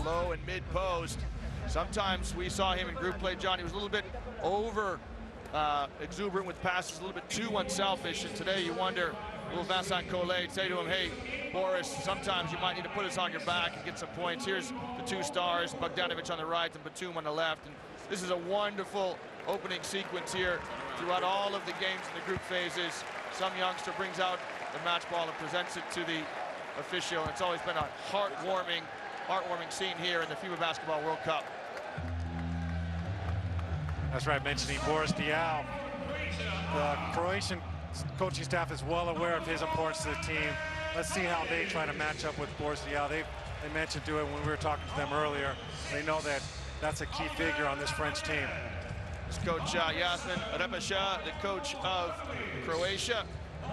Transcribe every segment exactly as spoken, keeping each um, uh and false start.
low and mid post. Sometimes we saw him in group play, John. He was a little bit over uh, exuberant with passes, a little bit too unselfish. And today you wonder, will Vincent Collet say to him, hey, Boris, sometimes you might need to put us on your back and get some points. Here's the two stars, Bogdanovic on the right and Batum on the left. And this is a wonderful opening sequence here throughout all of the games in the group phases. Some youngster brings out the match ball and presents it to the official. And it's always been a heartwarming, heartwarming scene here in the FIBA Basketball World Cup. That's right, mentioning Boris Diaw. The Croatian coaching staff is well aware of his importance to the team. Let's see how they try to match up with Boris Diaw. They, they mentioned to it when we were talking to them earlier. They know that that's a key figure on this French team. This coach uh, Yasmin Repesha, the coach of Croatia,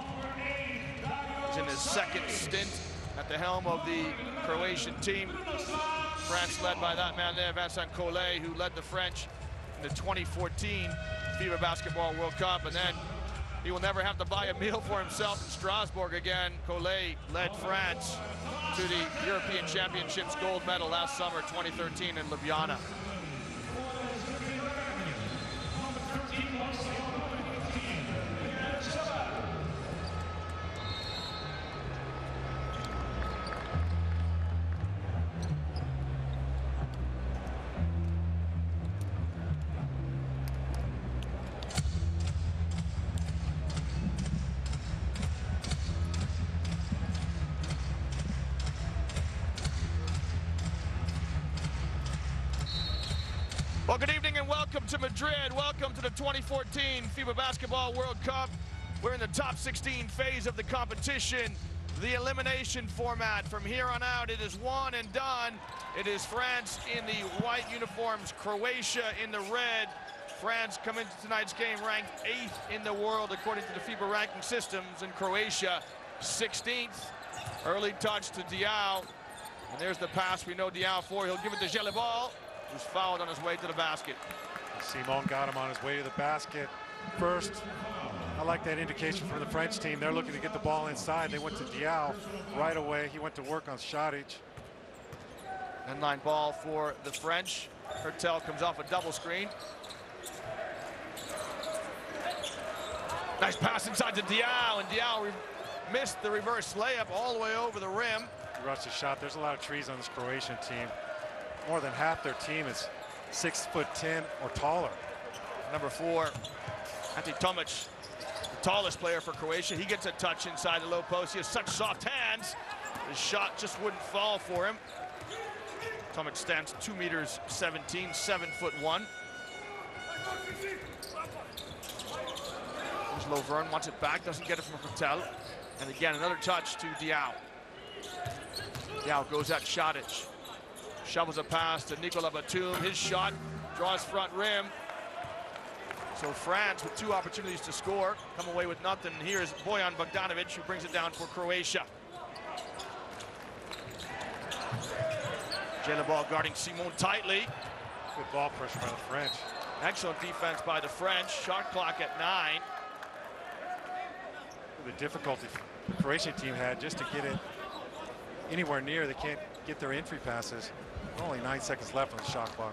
is in his second stint at the helm of the Croatian team. France led by that man there, Vincent Collet, who led the French in the twenty fourteen FIBA Basketball World Cup, and then he will never have to buy a meal for himself in Strasbourg again. Collet led France to the European Championships gold medal last summer, twenty thirteen in Ljubljana. Well, good evening and welcome to Madrid. Welcome to the twenty fourteen FIBA Basketball World Cup. We're in the top sixteen phase of the competition, the elimination format. From here on out, it is one and done. It is France in the white uniforms, Croatia in the red. France come into tonight's game ranked eighth in the world according to the FIBA ranking systems, and Croatia sixteenth. Early touch to Diaw, and there's the pass we know Diaw for. He'll give it to Gelibal, who's fouled on his way to the basket. Simon got him on his way to the basket first. I like that indication from the French team. They're looking to get the ball inside. They went to Diaw right away. He went to work on Šarić. End-line ball for the French. Hertel comes off a double screen. Nice pass inside to Diaw, and Diaw missed the reverse layup all the way over the rim. He rushed the shot. There's a lot of trees on this Croatian team. More than half their team is six foot ten or taller. Number four, Ante Tomic, the tallest player for Croatia. He gets a touch inside the low post. He has such soft hands. His shot just wouldn't fall for him. Tomic stands two meters seventeen, seven foot one. There's Lovern, wants it back, doesn't get it from Hertel. And again, another touch to Diaw. Diaw goes at Šarić. Shovels a pass to Nicolas Batum. His shot draws front rim. So France with two opportunities to score, come away with nothing. Here's Bojan Bogdanovic, who brings it down for Croatia. Gelibal guarding Simon tightly. Good ball pressure by the French. Excellent defense by the French. Shot clock at nine. The difficulty the Croatian team had just to get it anywhere near, they can't get their entry passes. Only nine seconds left on the shot clock.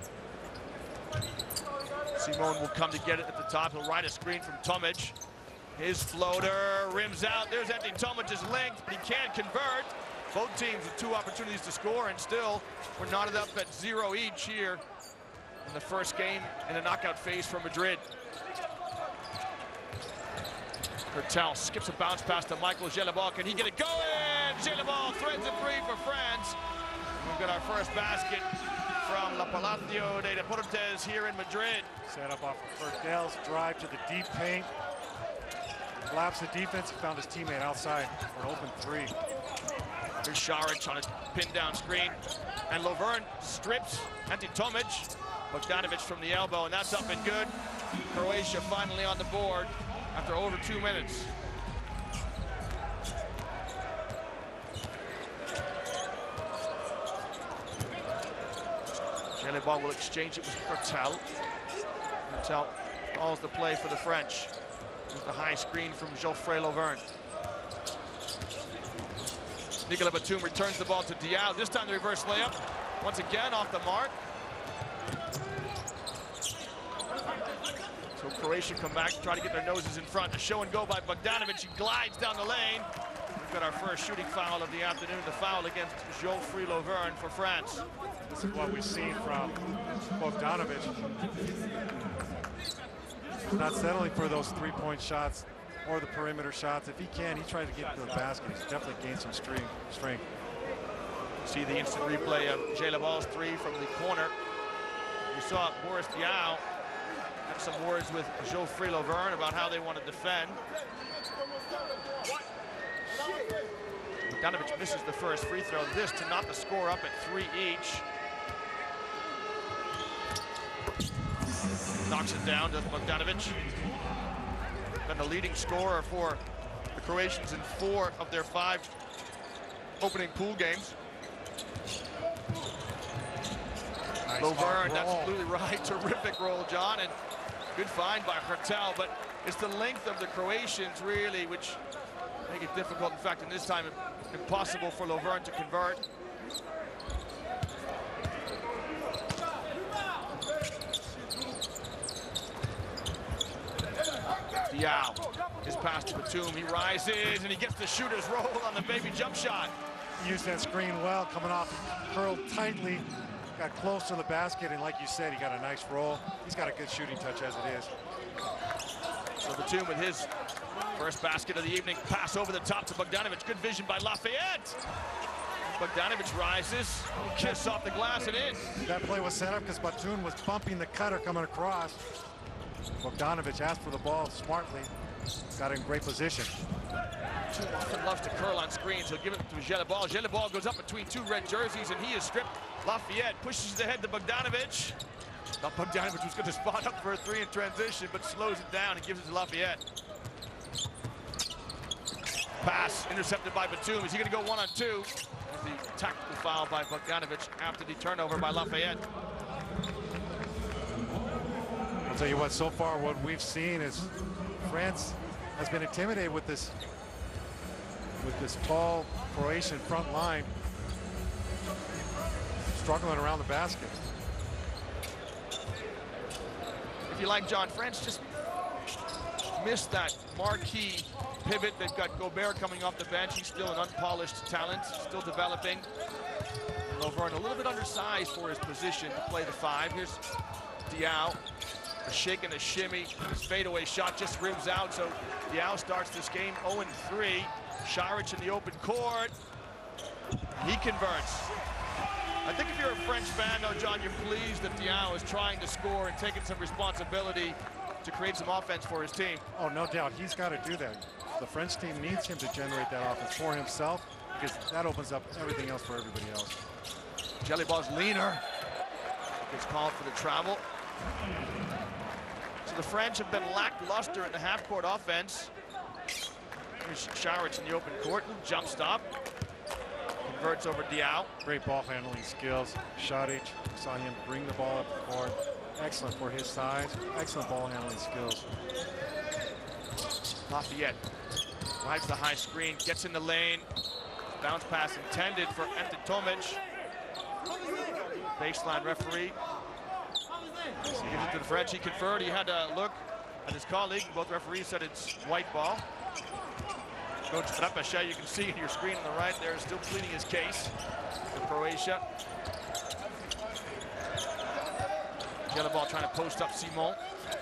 Simon will come to get it at the top. He'll ride a screen from Tomic. His floater rims out. There's Ante Tomic's length, but he can't convert. Both teams with two opportunities to score, and still we're knotted up at zero each here in the first game in the knockout phase for Madrid. Hertel skips a bounce pass to Michael Gelibal. Can he get it going? Gelibal threads a three for France. We've got our first basket from La Palacio de Deportes here in Madrid. Set up off of Hertel's drive to the deep paint. Collapsed the defense, he found his teammate outside for an open three. Here's Šarić on a pin down screen. And Lovern strips Ante Tomic. Bogdanovic from the elbow, and that's up and good. Croatia finally on the board after over two minutes. Gelibal will exchange it with Hertel. Hertel calls the play for the French. There's the high screen from Geoffrey Lovern. Nicolas Batum returns the ball to Diaw. This time the reverse layup. once again off the mark. So Croatia come back to try to get their noses in front. A show and go by Bogdanovic. He glides down the lane. We've got our first shooting foul of the afternoon, the foul against Geoffrey Lauvergne for France. This is what we've seen from Bogdanovic. Not settling for those three-point shots or the perimeter shots. If he can, he tried to get to the basket. He's definitely gained some strength. strength. See the instant replay of Jelaball's three from the corner. You saw Boris Diaw have some words with Geoffrey Lauvergne about how they want to defend. Bogdanovic misses the first free throw. This to knock the score up at three each. Knocks it down, does Bogdanovic. Been the leading scorer for the Croatians in four of their five opening pool games. Nice Lauvergne, absolutely right. Terrific roll, John, and good find by Hertel, but it's the length of the Croatians, really, which make it difficult. In fact, in this time, impossible for Lauvergne to convert. Diaw, his pass to Batum, he rises, and he gets the shooter's roll on the baby jump shot. Used that screen well, coming off, curled tightly, got close to the basket, and like you said, he got a nice roll. He's got a good shooting touch as it is. So Batum with his first basket of the evening, pass over the top to Bogdanovic. Good vision by Lafayette. Bogdanovic rises, kiss off the glass and in. That play was set up because Batum was bumping the cutter coming across. Bogdanovic asked for the ball smartly, got in great position. Batum often loves to curl on screens. He'll give it to Jelaball. Jelaball goes up between two red jerseys, and he is stripped. Lafayette pushes it ahead to Bogdanovic. Now Bogdanovic was going to spot up for a three in transition, but slows it down and gives it to Lafayette. Pass intercepted by Batum. Is he going to go one on two? The tactical foul by Bogdanovic after the turnover by Lafayette. I'll tell you what, so far what we've seen is France has been intimidated with this with this tall Croatian front line, struggling around the basket. If you like John, France just missed that marquee pivot. They've got Gobert coming off the bench. He's still an unpolished talent, still developing. Lauvergne a little bit undersized for his position to play the five. Here's Diaw, a shake and a shimmy. His fadeaway shot just rims out, so Diaw starts this game oh and three. Šarić in the open court. He converts. I think if you're a French fan, though, John, you're pleased that Diaw is trying to score and taking some responsibility to create some offense for his team. Oh, no doubt. He's got to do that. The French team needs him to generate that offense for himself, because that opens up everything else for everybody else. Jelaball's leaner. Gets called for the travel. So the French have been lackluster in the half-court offense. Here's Šarić in the open court. Jump stop. Converts over Diaw. Great ball handling skills. Šarić, saw him bring the ball up the court. Excellent for his size. Excellent ball handling skills. Lafayette rides the high screen, gets in the lane. Bounce pass intended for Ante Tomic. Baseline referee. He gives it to the French. He conferred. He had a look at his colleague. Both referees said it's white ball. Coach Trapachet, you can see in your screen on the right there, is still pleading his case for Croatia. Jelaball trying to post up Simon.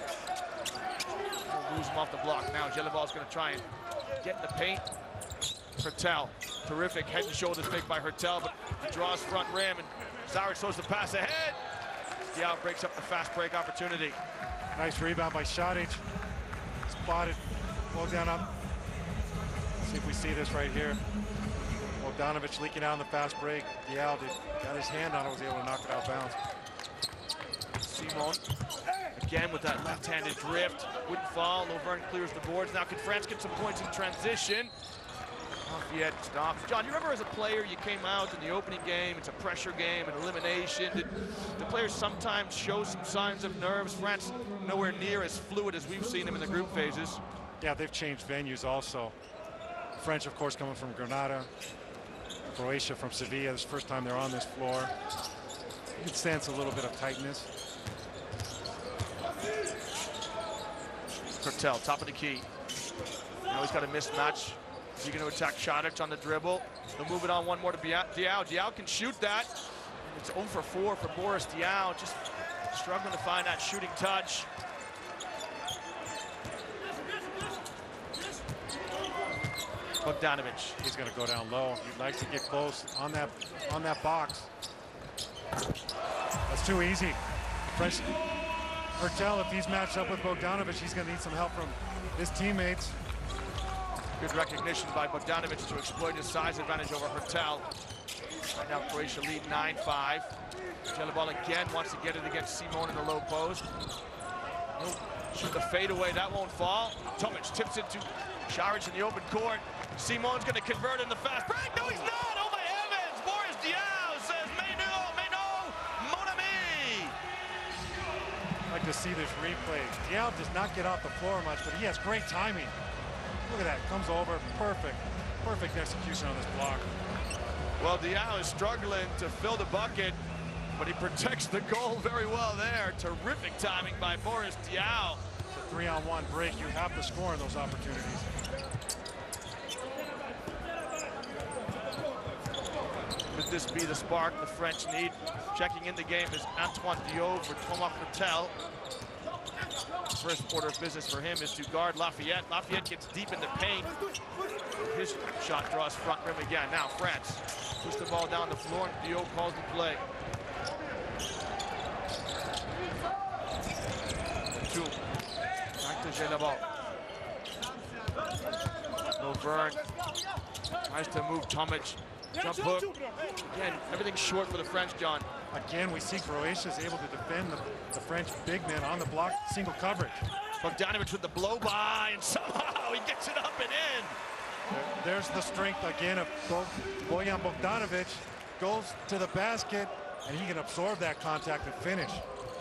Lose him off the block. Now Jelaball's going to try and get in the paint. Hertel, terrific head and shoulders fake by Hertel, but he draws front rim, and Šarić throws the pass ahead. Diaw breaks up the fast break opportunity. Nice rebound by Šarić. Spotted. Bogdan up. See if we see this right here. Bogdanovic leaking out in the fast break. Diaw did, got his hand on it, was able to knock it out of bounds. Simon, again with that left-handed drift. Wouldn't fall. Lauvergne clears the boards. Now can France get some points in transition? Lafayette stops. John, you remember as a player, you came out in the opening game, it's a pressure game, an elimination. Did the players sometimes show some signs of nerves? France nowhere near as fluid as we've seen them in the group phases. Yeah, they've changed venues also. French, of course, coming from Granada. Croatia from Sevilla. This is the first time they're on this floor. You can sense a little bit of tightness. Hertel, top of the key. Now he's got a mismatch. Is he going to attack Šarić on the dribble? He'll move it on one more to Diao. Diao can shoot that. And it's zero for four for Boris Diao. Just struggling to find that shooting touch. Bogdanovic. He's going to go down low. He likes to get close on that on that box. That's too easy. Fresh. Hertel, if he's matched up with Bogdanovic, he's going to need some help from his teammates. Good recognition by Bogdanovic to exploit his size advantage over Hertel. Right now, Croatia lead nine five. Jelibal again wants to get it against Simon in the low post. He'll shoot the fadeaway, that won't fall. Tomic tips it to Šarić in the open court. Simon's going to convert in the fast break. No, he's not! Oh my heavens! Boris Diao says, "Mais non, mais non, mon ami!" I'd like to see this replay. Diao does not get off the floor much, but he has great timing. Look at that, comes over, perfect, perfect execution on this block. Well, Diao is struggling to fill the bucket, but he protects the goal very well there. Terrific timing by Boris Diao. It's a three-on-one break. You have to score in those opportunities. Could this be the spark the French need? Checking in the game is Antoine Diop for Thomas Hertel. First order of business for him is to guard Lafayette. Lafayette gets deep in the paint. His shot draws front rim again. Now France push the ball down the floor and Diop calls the play. Two. Back to Jelibal. Vern tries to move Tomic. Jump hook. Again, everything's short for the French, John. Again, we see Croatia is able to defend the, the French big man on the block, single coverage. Bogdanovic with the blow by, and somehow he gets it up and in. There, there's the strength again of Bo Bojan Bogdanovic. Goes to the basket, and he can absorb that contact and finish.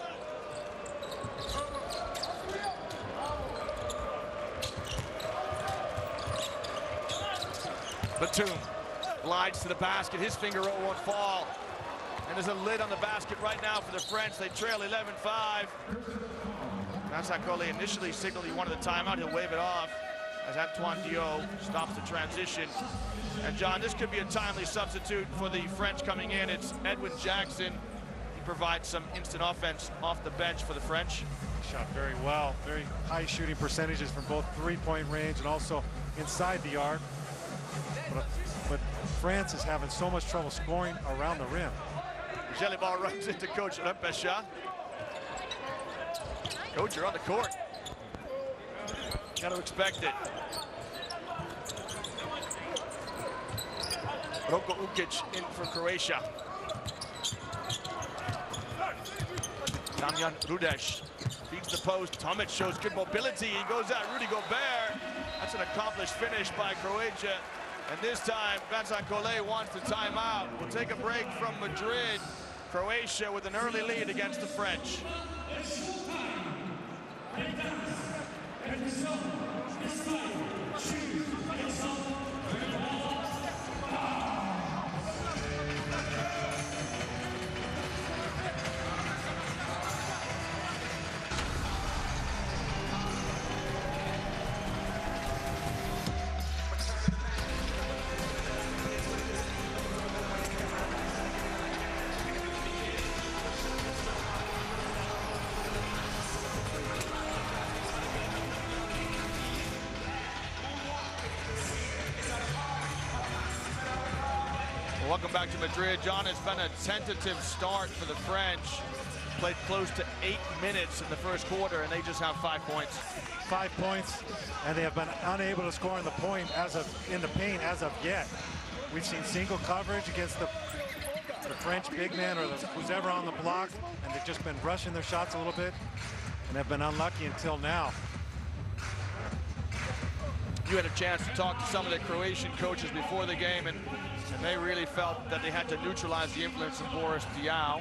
Batum glides to the basket. His finger roll won't fall. And there's a lid on the basket right now for the French. They trail eleven five. Vincent Collet initially signaled he wanted the timeout. He'll wave it off as Antoine Diop stops the transition. And John, this could be a timely substitute for the French coming in. It's Edwin Jackson. He provides some instant offense off the bench for the French. Shot very well. Very high shooting percentages from both three-point range and also inside the arc. But, but France is having so much trouble scoring around the rim. Jelibal runs into Coach Repesha. Coach, you're on the court. Got to expect it. Roko Ukic in for Croatia. Damjan Rudeš feeds the post. Tomic shows good mobility. He goes out. Rudy Gobert. That's an accomplished finish by Croatia. And this time, Vincent Collet wants the timeout. We'll take a break from Madrid. Croatia with an early lead against the French. Welcome back to Madrid. John, it's been a tentative start for the French. Played close to eight minutes in the first quarter, and they just have five points. Five points, and they have been unable to score in the point as of in the paint as of yet. We've seen single coverage against the, the French big man or the, who's ever on the block, and they've just been rushing their shots a little bit, and have been unlucky until now. You had a chance to talk to some of the Croatian coaches before the game, and, and they really felt that they had to neutralize the influence of Boris Diao.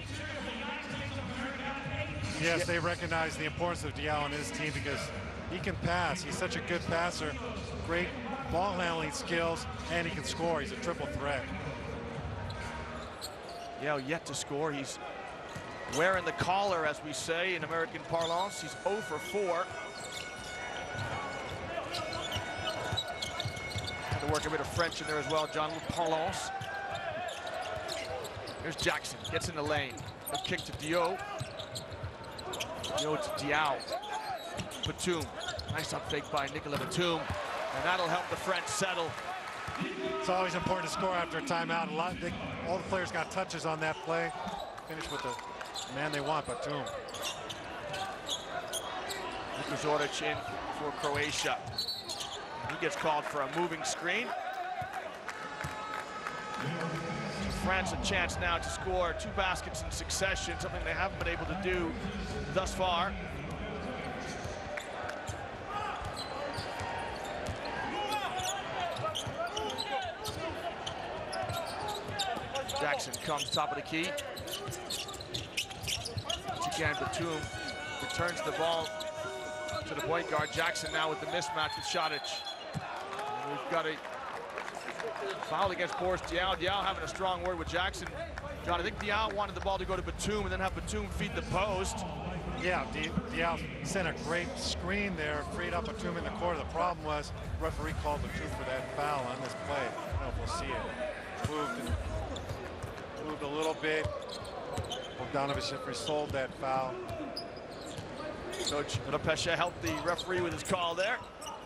Yes, they recognize the importance of Diao on his team because he can pass. He's such a good passer, great ball handling skills, and he can score. He's a triple threat. Diao yet to score. He's wearing the collar, as we say in American parlance. He's zero for four. Had to work a bit of French in there as well, John, with parlance. Here's Jackson, gets in the lane. A kick to Diop. Diop to Diao. Batum, nice up fake by Nicolas Batum. And that'll help the French settle. It's always important to score after a timeout. A lot, they, all the players got touches on that play. Finish with the man they want, Batum. Zoric in for Croatia. He gets called for a moving screen. France a chance now to score two baskets in succession, something they haven't been able to do thus far. Jackson comes top of the key. Once again, Batum returns the ball to the point guard. Jackson now with the mismatch with Šarić. And we've got a foul against Boris Diaw. Diaw having a strong word with Jackson. John, I think Diaw wanted the ball to go to Batum and then have Batum feed the post. Yeah, Diaw sent a great screen there, freed up Batum in the corner. The problem was the referee called Batum for that foul on this play. I don't know if we'll see it. Moved, and, moved a little bit. Bogdanovic sold that foul. Coach Rapesha helped the referee with his call there.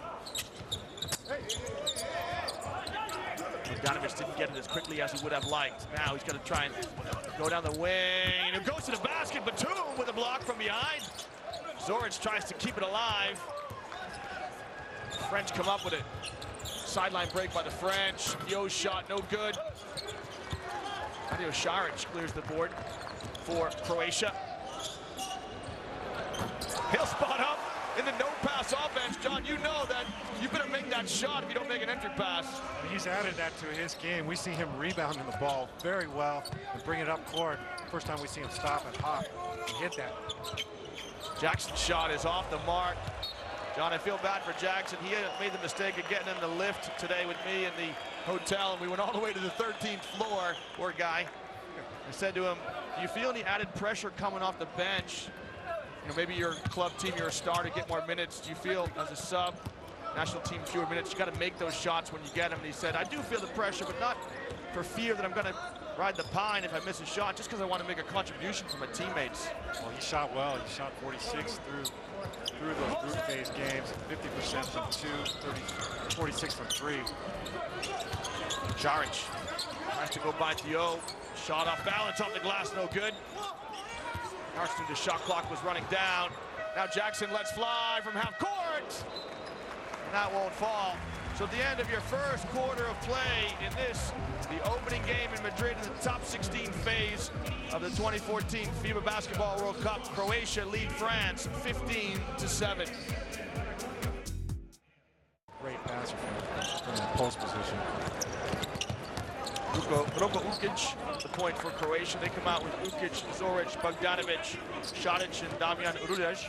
Bogdanovic didn't get it as quickly as he would have liked. Now he's going to try and go down the wing. It goes to the basket. Batum with a block from behind. Zoric tries to keep it alive. French come up with it. Sideline break by the French. Yo's shot no good. Mario Šarić clears the board for Croatia. He'll spot up in the no-pass offense. John, you know that you better make that shot if you don't make an entry pass. He's added that to his game. We see him rebounding the ball very well and bring it up court. First time we see him stop and hop and hit that. Jackson's shot is off the mark. John, I feel bad for Jackson. He had made the mistake of getting in the lift today with me in the hotel, and we went all the way to the thirteenth floor. Poor guy. I said to him, do you feel any added pressure coming off the bench? You know, maybe your club team, you're a star to get more minutes. Do you feel as a sub, national team, fewer minutes? You got to make those shots when you get them. And he said, I do feel the pressure, but not for fear that I'm going to ride the pine if I miss a shot, just because I want to make a contribution for my teammates. Well, he shot well. He shot forty-six through through those group phase games, fifty percent from two, thirty, forty-six from three. Šarić tries to go by Diop. Shot off balance off the glass, no good. Arsenal, the shot clock was running down. Now Jackson lets fly from half court. And that won't fall. So at the end of your first quarter of play in this, the opening game in Madrid in the top sixteen phase of the twenty fourteen FIBA Basketball World Cup, Croatia lead France fifteen to seven. Great passer from the post position. Roko Ukic, the point for Croatia. They come out with Ukic, Zoric, Bogdanovic, Šarić, and Damjan Rudeš.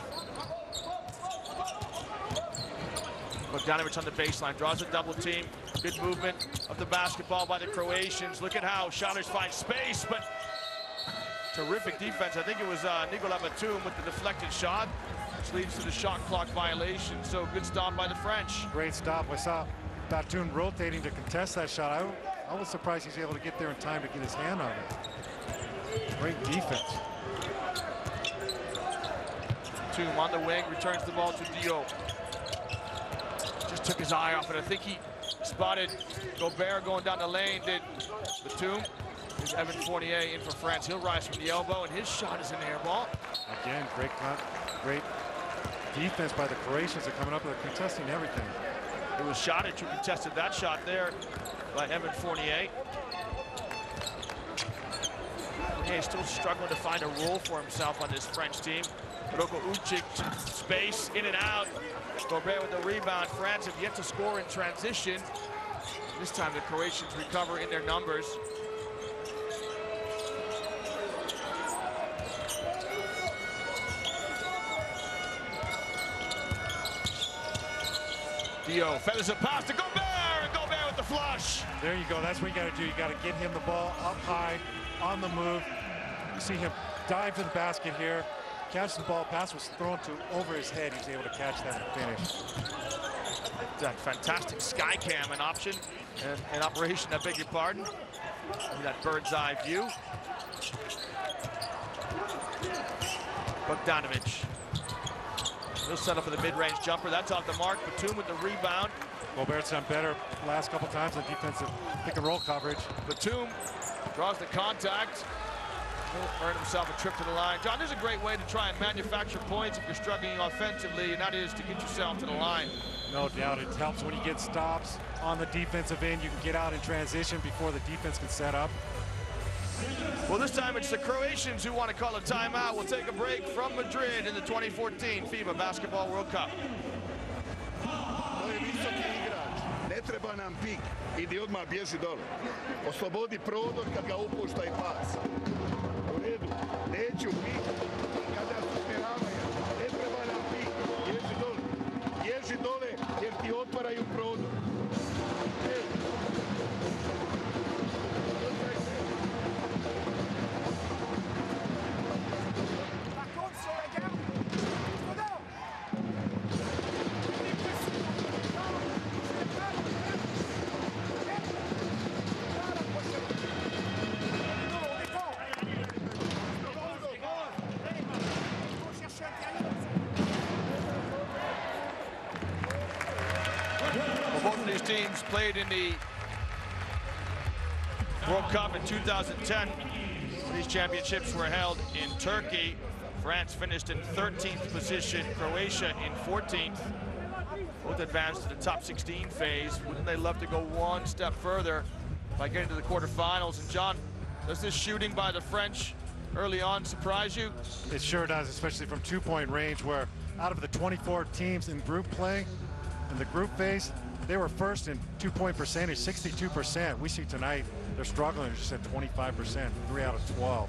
Bogdanovic on the baseline, draws a double team. Good movement of the basketball by the Croatians. Look at how Šarić finds space, but terrific defense. I think it was uh, Nicolas Batum with the deflected shot, which leads to the shot clock violation. So good stop by the French. Great stop. I saw Batum rotating to contest that shot. I, I was surprised he's able to get there in time to get his hand on it. Great defense. Batum on the wing, returns the ball to Diop. Just took his eye off it. I think he spotted Gobert going down the lane. Did Batum? Here's Evan Fournier in for France. He'll rise from the elbow, and his shot is an air ball. Again, great, great defense by the Croatians. They're coming up with contesting everything. It was Šarić who contested that shot there by Evan Fournier. Fournier is still struggling to find a role for himself on this French team. Roko Ukic, space, in and out. Gobert with the rebound. France have yet to score in transition. This time the Croatians recover in their numbers. Diop feathers a pass to Gobert, and Gobert with the flush. There you go. That's what you got to do. You got to get him the ball up high, on the move. You see him dive to the basket here, catch the ball. Pass was thrown to over his head. He was able to catch that and finish. That fantastic sky cam in option and in operation, I beg your pardon. That bird's eye view. Bogdanovic. He'll settle for the mid-range jumper. That's off the mark. Batum with the rebound. Gobert's done better last couple times on defensive pick and roll coverage. Batum draws the contact. He'll earn himself a trip to the line. John, there's a great way to try and manufacture points if you're struggling offensively, and that is to get yourself to the line. No doubt, it helps when you get stops on the defensive end. You can get out in transition before the defense can set up. Well, this time it's the Croatians who want to call a timeout. We'll take a break from Madrid in the twenty fourteen FIBA Basketball World Cup. Ne treba nam pik, idi odmah bježi dole. Oslobodi prodor kad ga upušta i pas. U redu, neću pik kada se usmjeravaju. Ne treba nam pik, bježi dole. Bježi dole jer ti otvaraju prodor. Both of these teams played in the World Cup in two thousand ten. These championships were held in Turkey. France finished in thirteenth position, Croatia in fourteenth. Both advanced to the top sixteen phase. Wouldn't they love to go one step further by getting to the quarterfinals? And John, does this shooting by the French early on surprise you? It sure does, especially from two-point range, where out of the twenty-four teams in group play, in the group phase, they were first in two-point percentage, sixty-two percent. We see tonight they're struggling just at twenty-five percent, three out of twelve.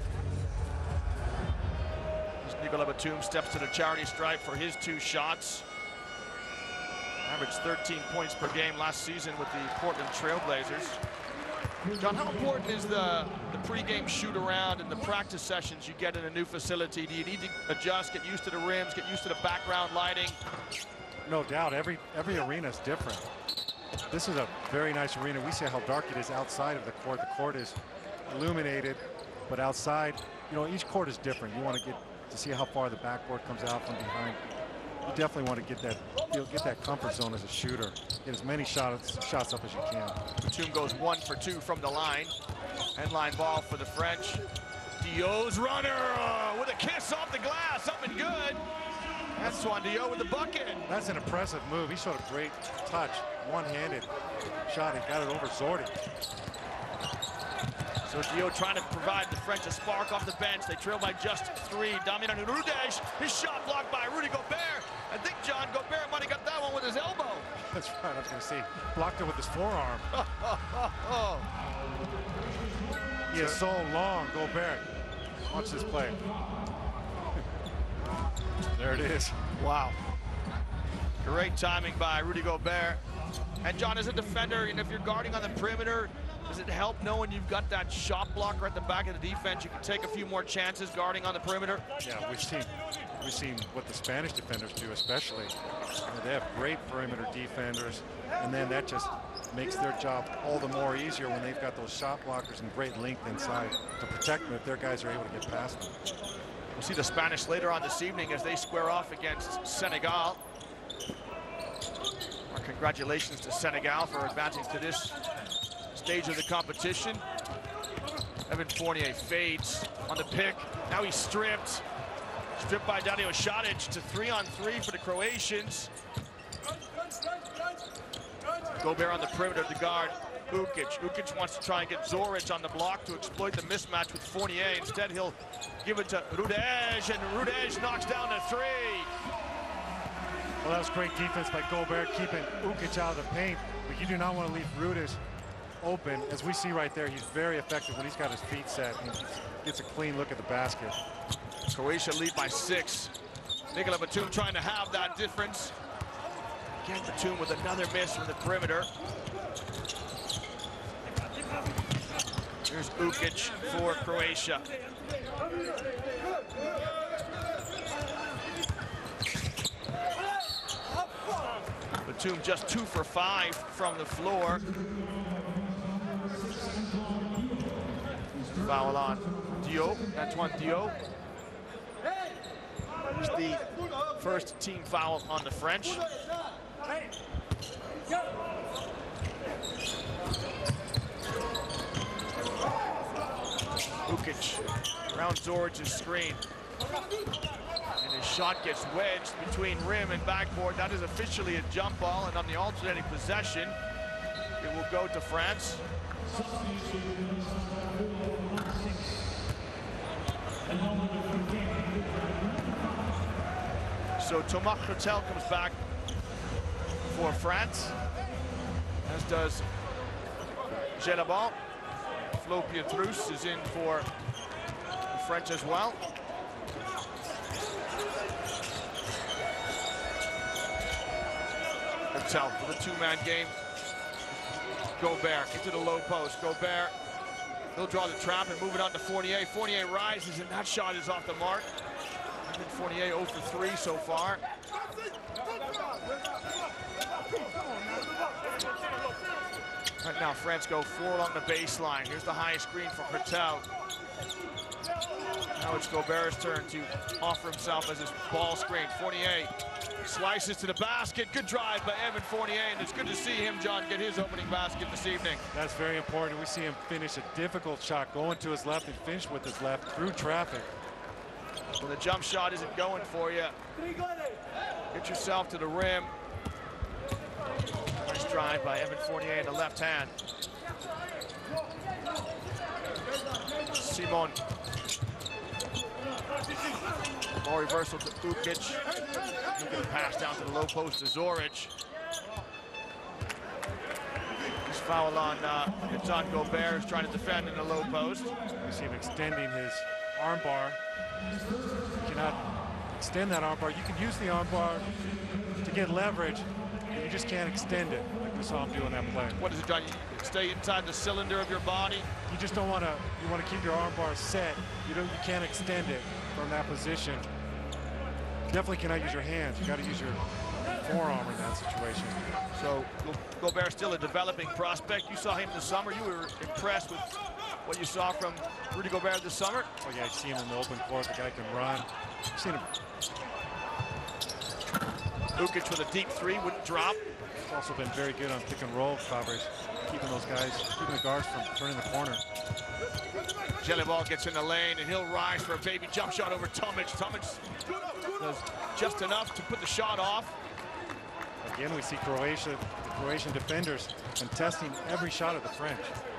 Nicolas Batum steps to the charity stripe for his two shots. Averaged thirteen points per game last season with the Portland Trailblazers. John, how important is the, the pregame shoot around and the practice sessions you get in a new facility? Do you need to adjust, get used to the rims, get used to the background lighting? No doubt, every every arena is different. This is a very nice arena. We see how dark it is outside of the court. The court is illuminated, but outside, you know, each court is different. You want to get to see how far the backboard comes out from behind. You definitely want to get that, you'll get that comfort zone as a shooter. Get as many shots shots up as you can. Batum goes one for two from the line. End line ball for the French. Diot's runner uh, with a kiss off the glass, up and good. Antoine Diot with the bucket. That's an impressive move. He showed a great touch, one-handed shot, and got it over Zordi. So Diot trying to provide the French a spark off the bench. They trail by just three. Damian Rudesh, his shot blocked by Rudy Gobert. I think John Gobert might have got that one with his elbow. That's right, I was going to say, blocked it with his forearm. He is so long, Gobert. Watch this play. There it is. Wow. Great timing by Rudy Gobert. And John, as a defender, and if you're guarding on the perimeter, does it help knowing you've got that shot blocker at the back of the defense? You can take a few more chances guarding on the perimeter. Yeah, we've seen we've seen what the Spanish defenders do, especially. You know, they have great perimeter defenders, and then that just makes their job all the more easier when they've got those shot blockers and great length inside to protect them if their guys are able to get past them. We'll see the Spanish later on this evening as they square off against Senegal. Our congratulations to Senegal for advancing to this stage of the competition. Evan Fournier fades on the pick. Now he's stripped. Stripped by Dario Saric to three on three for the Croatians. Gobert on the perimeter to guard Ukic. Ukic wants to try and get Zoric on the block to exploit the mismatch with Fournier. Instead, he'll give it to Rudej, and Rudej knocks down the three. Well, that was great defense by Gobert, keeping Ukic out of the paint, but you do not want to leave Rudej open. As we see right there, he's very effective when he's got his feet set and gets a clean look at the basket. Croatia lead by six. Nicolas Batum trying to have that difference. Again, Batum with another miss from the perimeter. Here's Ukic for Croatia. Batum just two for five from the floor. Foul on Diop, Antoine Diop. It's the first team foul on the French. Ukic around Zoric's screen. And his shot gets wedged between rim and backboard. That is officially a jump ball, and on the alternating possession, it will go to France. So Thomas Hurtel comes back for France, as does Gelabon. Flo Pietrus is in for the French as well. Hurtel for the two-man game. Gobert into the low post. Gobert, he'll draw the trap and move it on to Fournier. Fournier rises, and that shot is off the mark. Fournier zero for three so far. Right now, France go four along the baseline. Here's the high screen for Hurtel. Now it's Gobert's turn to offer himself as his ball screen. Fournier slices to the basket. Good drive by Evan Fournier, and it's good to see him, John, get his opening basket this evening. That's very important. We see him finish a difficult shot, going to his left and finish with his left through traffic. When the jump shot isn't going for you, get yourself to the rim. Nice drive by Evan Fournier in the left hand. Simon. Ball reversal to Ukic. He'll get a pass down to the low post to Zoric. This foul on uh, it's on Gobert, who's trying to defend in the low post. You see him extending his arm bar. You cannot extend that arm bar. You can use the arm bar to get leverage, but you just can't extend it, like we saw him do on that play. What is it, John? You stay inside the cylinder of your body? You just don't want to, you want to keep your arm bar set. You don't, you can't extend it from that position. Definitely cannot use your hands. You got to use your forearm in that situation. So Gobert still a developing prospect. You saw him this summer. You were impressed with what you saw from Rudy Gobert this summer? Oh yeah, I see him in the open court. The guy can run. I've seen him. Ukic with a deep three, wouldn't drop. He's also been very good on pick and roll coverage, keeping those guys, keeping the guards from turning the corner. Gelabon gets in the lane, and he'll rise for a baby jump shot over Tomic. Tomic does just enough to put the shot off. Again, we see Croatia, the Croatian defenders contesting every shot of the French.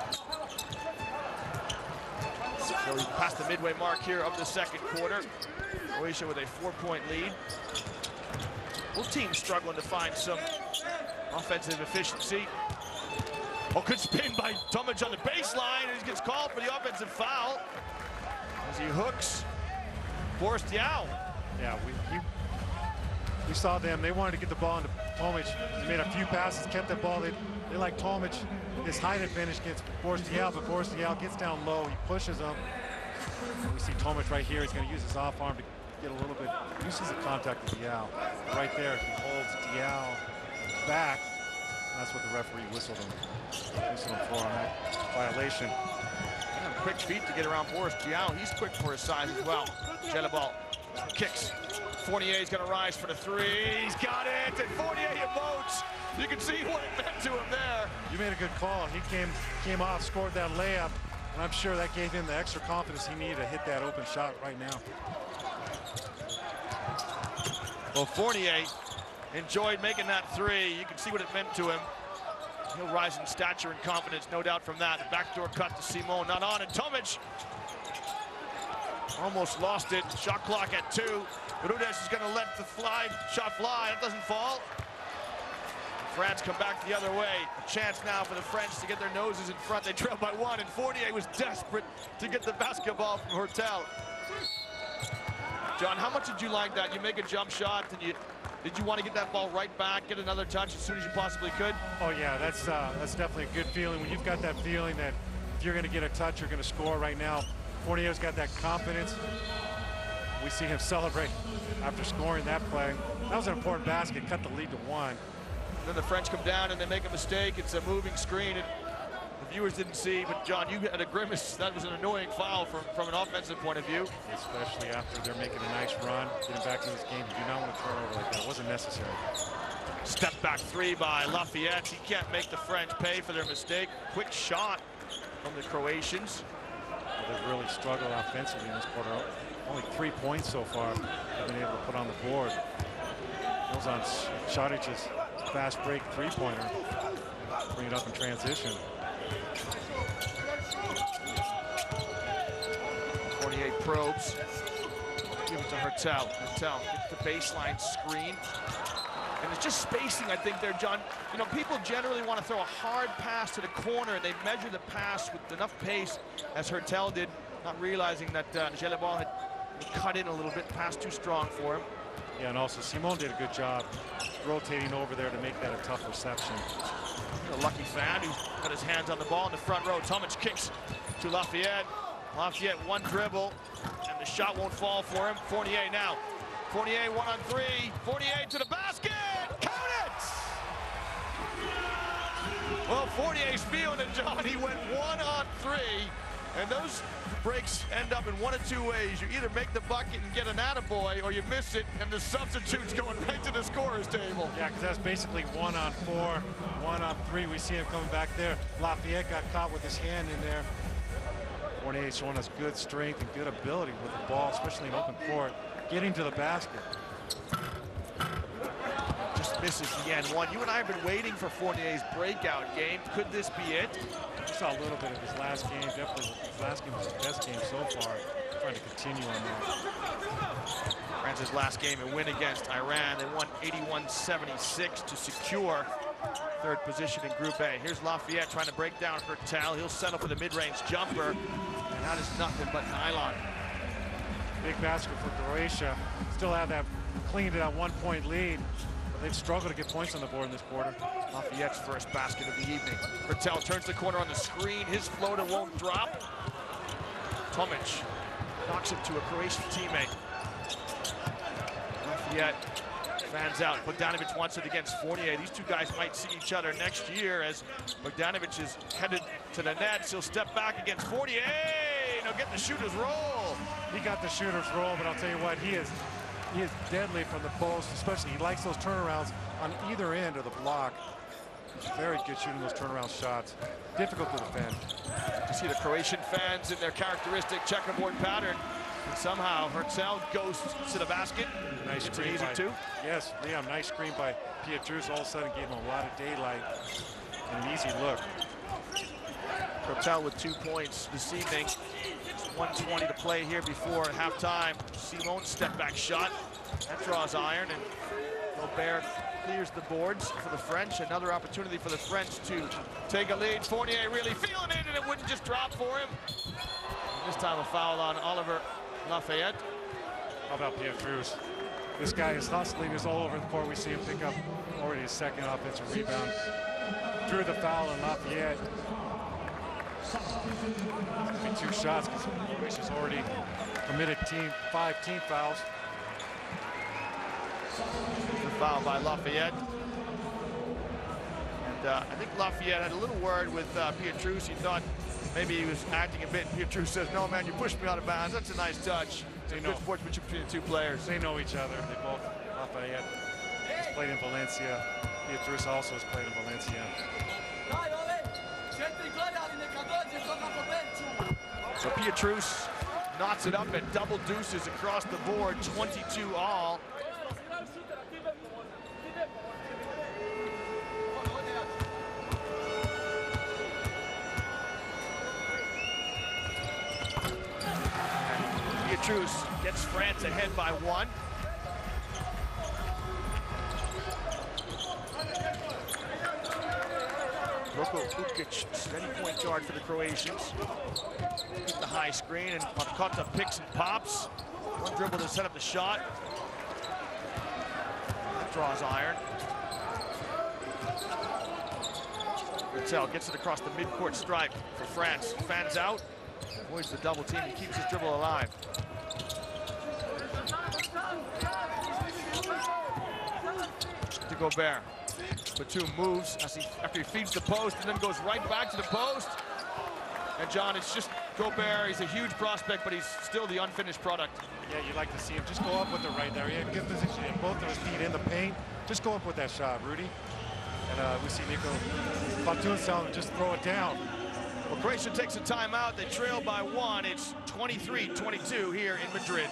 So we passed the midway mark here of the second quarter. Croatia with a four-point lead. Both teams struggling to find some offensive efficiency. Oh, good spin by Tomic on the baseline, and he gets called for the offensive foul as he hooks Boris Diaw. Yeah, we he, we saw them. They wanted to get the ball into Tomic. They made a few passes, kept that ball. They, they like Tomic. His height advantage against Boris Diaw, but Boris Diaw gets down low. He pushes him. And we see Tomic right here. He's going to use his off arm to get a little bit, uses the contact with Diaw. Right there, he holds Diaw back. And that's what the referee whistled him, whistled him for on that violation. And quick feet to get around Boris Diaw. He's quick for his size as well. Gelabon kicks. Fournier's going to rise for the three. He's got it, and Fournier emotes. You can see what it meant to him there. You made a good call. He came came off, scored that layup, and I'm sure that gave him the extra confidence he needed to hit that open shot right now. Well, Fournier enjoyed making that three. You can see what it meant to him. He'll rise in stature and confidence, no doubt from that. Backdoor cut to Simon, not on, and Tomic almost lost it. Shot clock at two. Rudes is going to let the fly shot fly. It doesn't fall. France come back the other way. A chance now for the French to get their noses in front. They trail by one, and Fournier was desperate to get the basketball from Hurtel. John, how much did you like that? You make a jump shot, and you did you want to get that ball right back, get another touch as soon as you possibly could? Oh yeah, that's uh, that's definitely a good feeling when you've got that feeling that if you're going to get a touch, you're going to score right now. Fournier's got that confidence. We see him celebrate after scoring that play. That was an important basket, cut the lead to one. Then the French come down and they make a mistake. It's a moving screen. And the viewers didn't see, but John, you had a grimace. That was an annoying foul from, from an offensive point of view. Especially after they're making a nice run, getting back in this game. You do not want to turn over like that. It wasn't necessary. Step back three by Lafayette. He can't make the French pay for their mistake. Quick shot from the Croatians. Well, they've really struggled offensively in this quarter. Only three points so far they've been able to put on the board. Goes on Šarić's fast break three-pointer. Bring it up in transition. forty-eight probes. Give it to Hertel. Hertel gets the baseline screen. And it's just spacing, I think, there, John. You know, people generally want to throw a hard pass to the corner. They measure the pass with enough pace, as Hertel did, not realizing that uh, Gelabal had cut in a little bit, pass too strong for him. Yeah, and also Simon did a good job rotating over there to make that a tough reception. A lucky fan who's got his hands on the ball in the front row. Tomic kicks to Lafayette. Lafayette one dribble, and the shot won't fall for him. Fournier now. Fournier one on three. Fournier to the basket. Count it! Well, Fournier's feeling it, John. He went one on three, and those breaks end up in one of two ways. You either make the bucket and get an attaboy, or you miss it, and the substitute's going right to the scorer's table. Yeah, because that's basically one on four, one on three. We see him coming back there. Lafayette got caught with his hand in there. Fournier showing us good strength and good ability with the ball, especially in open court, getting to the basket. Just misses the end one. You and I have been waiting for Fournier's breakout game. Could this be it? We saw a little bit of his last game. Definitely his last game was his best game so far. Trying to continue on that. France's last game and win against Iran. They won eighty-one seventy-six to secure third position in Group A. Here's Lafayette trying to break down Hertel. He'll settle for the mid-range jumper, and that is nothing but nylon. Big basket for Croatia. Still have that cleaned it at one-point lead, but they've struggled to get points on the board in this quarter. Lafayette's first basket of the evening. Hertel turns the corner on the screen. His floater won't drop. Tomic knocks it to a Croatian teammate. Lafayette fans out. Bogdanovic wants it against Fournier. These two guys might see each other next year as Bogdanovic is headed to the net. He'll step back against Fournier. He'll get the shooter's roll. He got the shooter's roll, but I'll tell you what, he is he is deadly from the post, especially he likes those turnarounds on either end of the block. He's very good shooting those turnaround shots. Difficult to defend. You see the Croatian fans in their characteristic checkerboard pattern. And somehow Hertel goes to the basket. Nice it's screen an easy by, two. Yes, Liam, nice screen by Pietrus. All of a sudden gave him a lot of daylight and an easy look. Hertel with two points this evening. one twenty to play here before halftime. Simon step back shot. That draws iron, and Gobert clears the boards for the French. Another opportunity for the French to take a lead. Fournier really feeling it, and it wouldn't just drop for him. And this time a foul on Oliver Lafayette. How about Pietrus? This guy is hustling, is all over the court. We see him pick up already his second offensive rebound. Drew the foul on Lafayette. Two shots because Croatia's already committed team five team fouls. The foul by Lafayette. And uh, I think Lafayette had a little word with uh, Pietrus. He thought maybe he was acting a bit. Pietrus says, "No, man, you pushed me out of bounds. That's a nice touch." It's a good sportsmanship between the two players. They know each other. They both. Lafayette has played in Valencia. Pietrus also has played in Valencia. So Pietrus knots it up at double deuces across the board, twenty-two all. Pietrus gets France ahead by one. Roko Ukic, steady point guard for the Croatians. Keep the high screen, and Marcotta picks and pops. One dribble to set up the shot. That draws iron. Ritzel gets it across the midcourt stripe for France. Fans out, avoids the double team, and keeps his dribble alive. To Gobert. Batum moves as he, after he feeds the post and then goes right back to the post. And John, it's just Gobert. He's a huge prospect, but he's still the unfinished product. Yeah, you'd like to see him just go up with it right there. He had good position in both of his feet in the paint. Just go up with that shot, Rudy. And uh, we see Nico Batum telling him just throw it down. Well, Croatia takes a timeout. They trail by one. It's twenty-three twenty-two here in Madrid.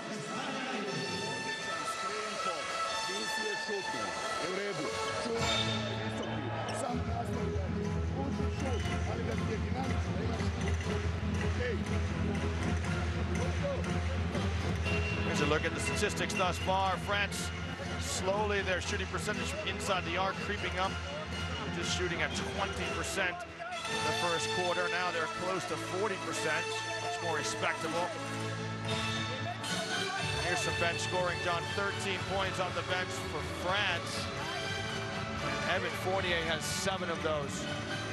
Here's a look at the statistics thus far. France, slowly their shooting percentage from inside the arc creeping up. Just shooting at twenty percent in the first quarter. Now they're close to forty percent, much more respectable. Here's some bench scoring, John. thirteen points on the bench for France. And Evan Fournier has seven of those.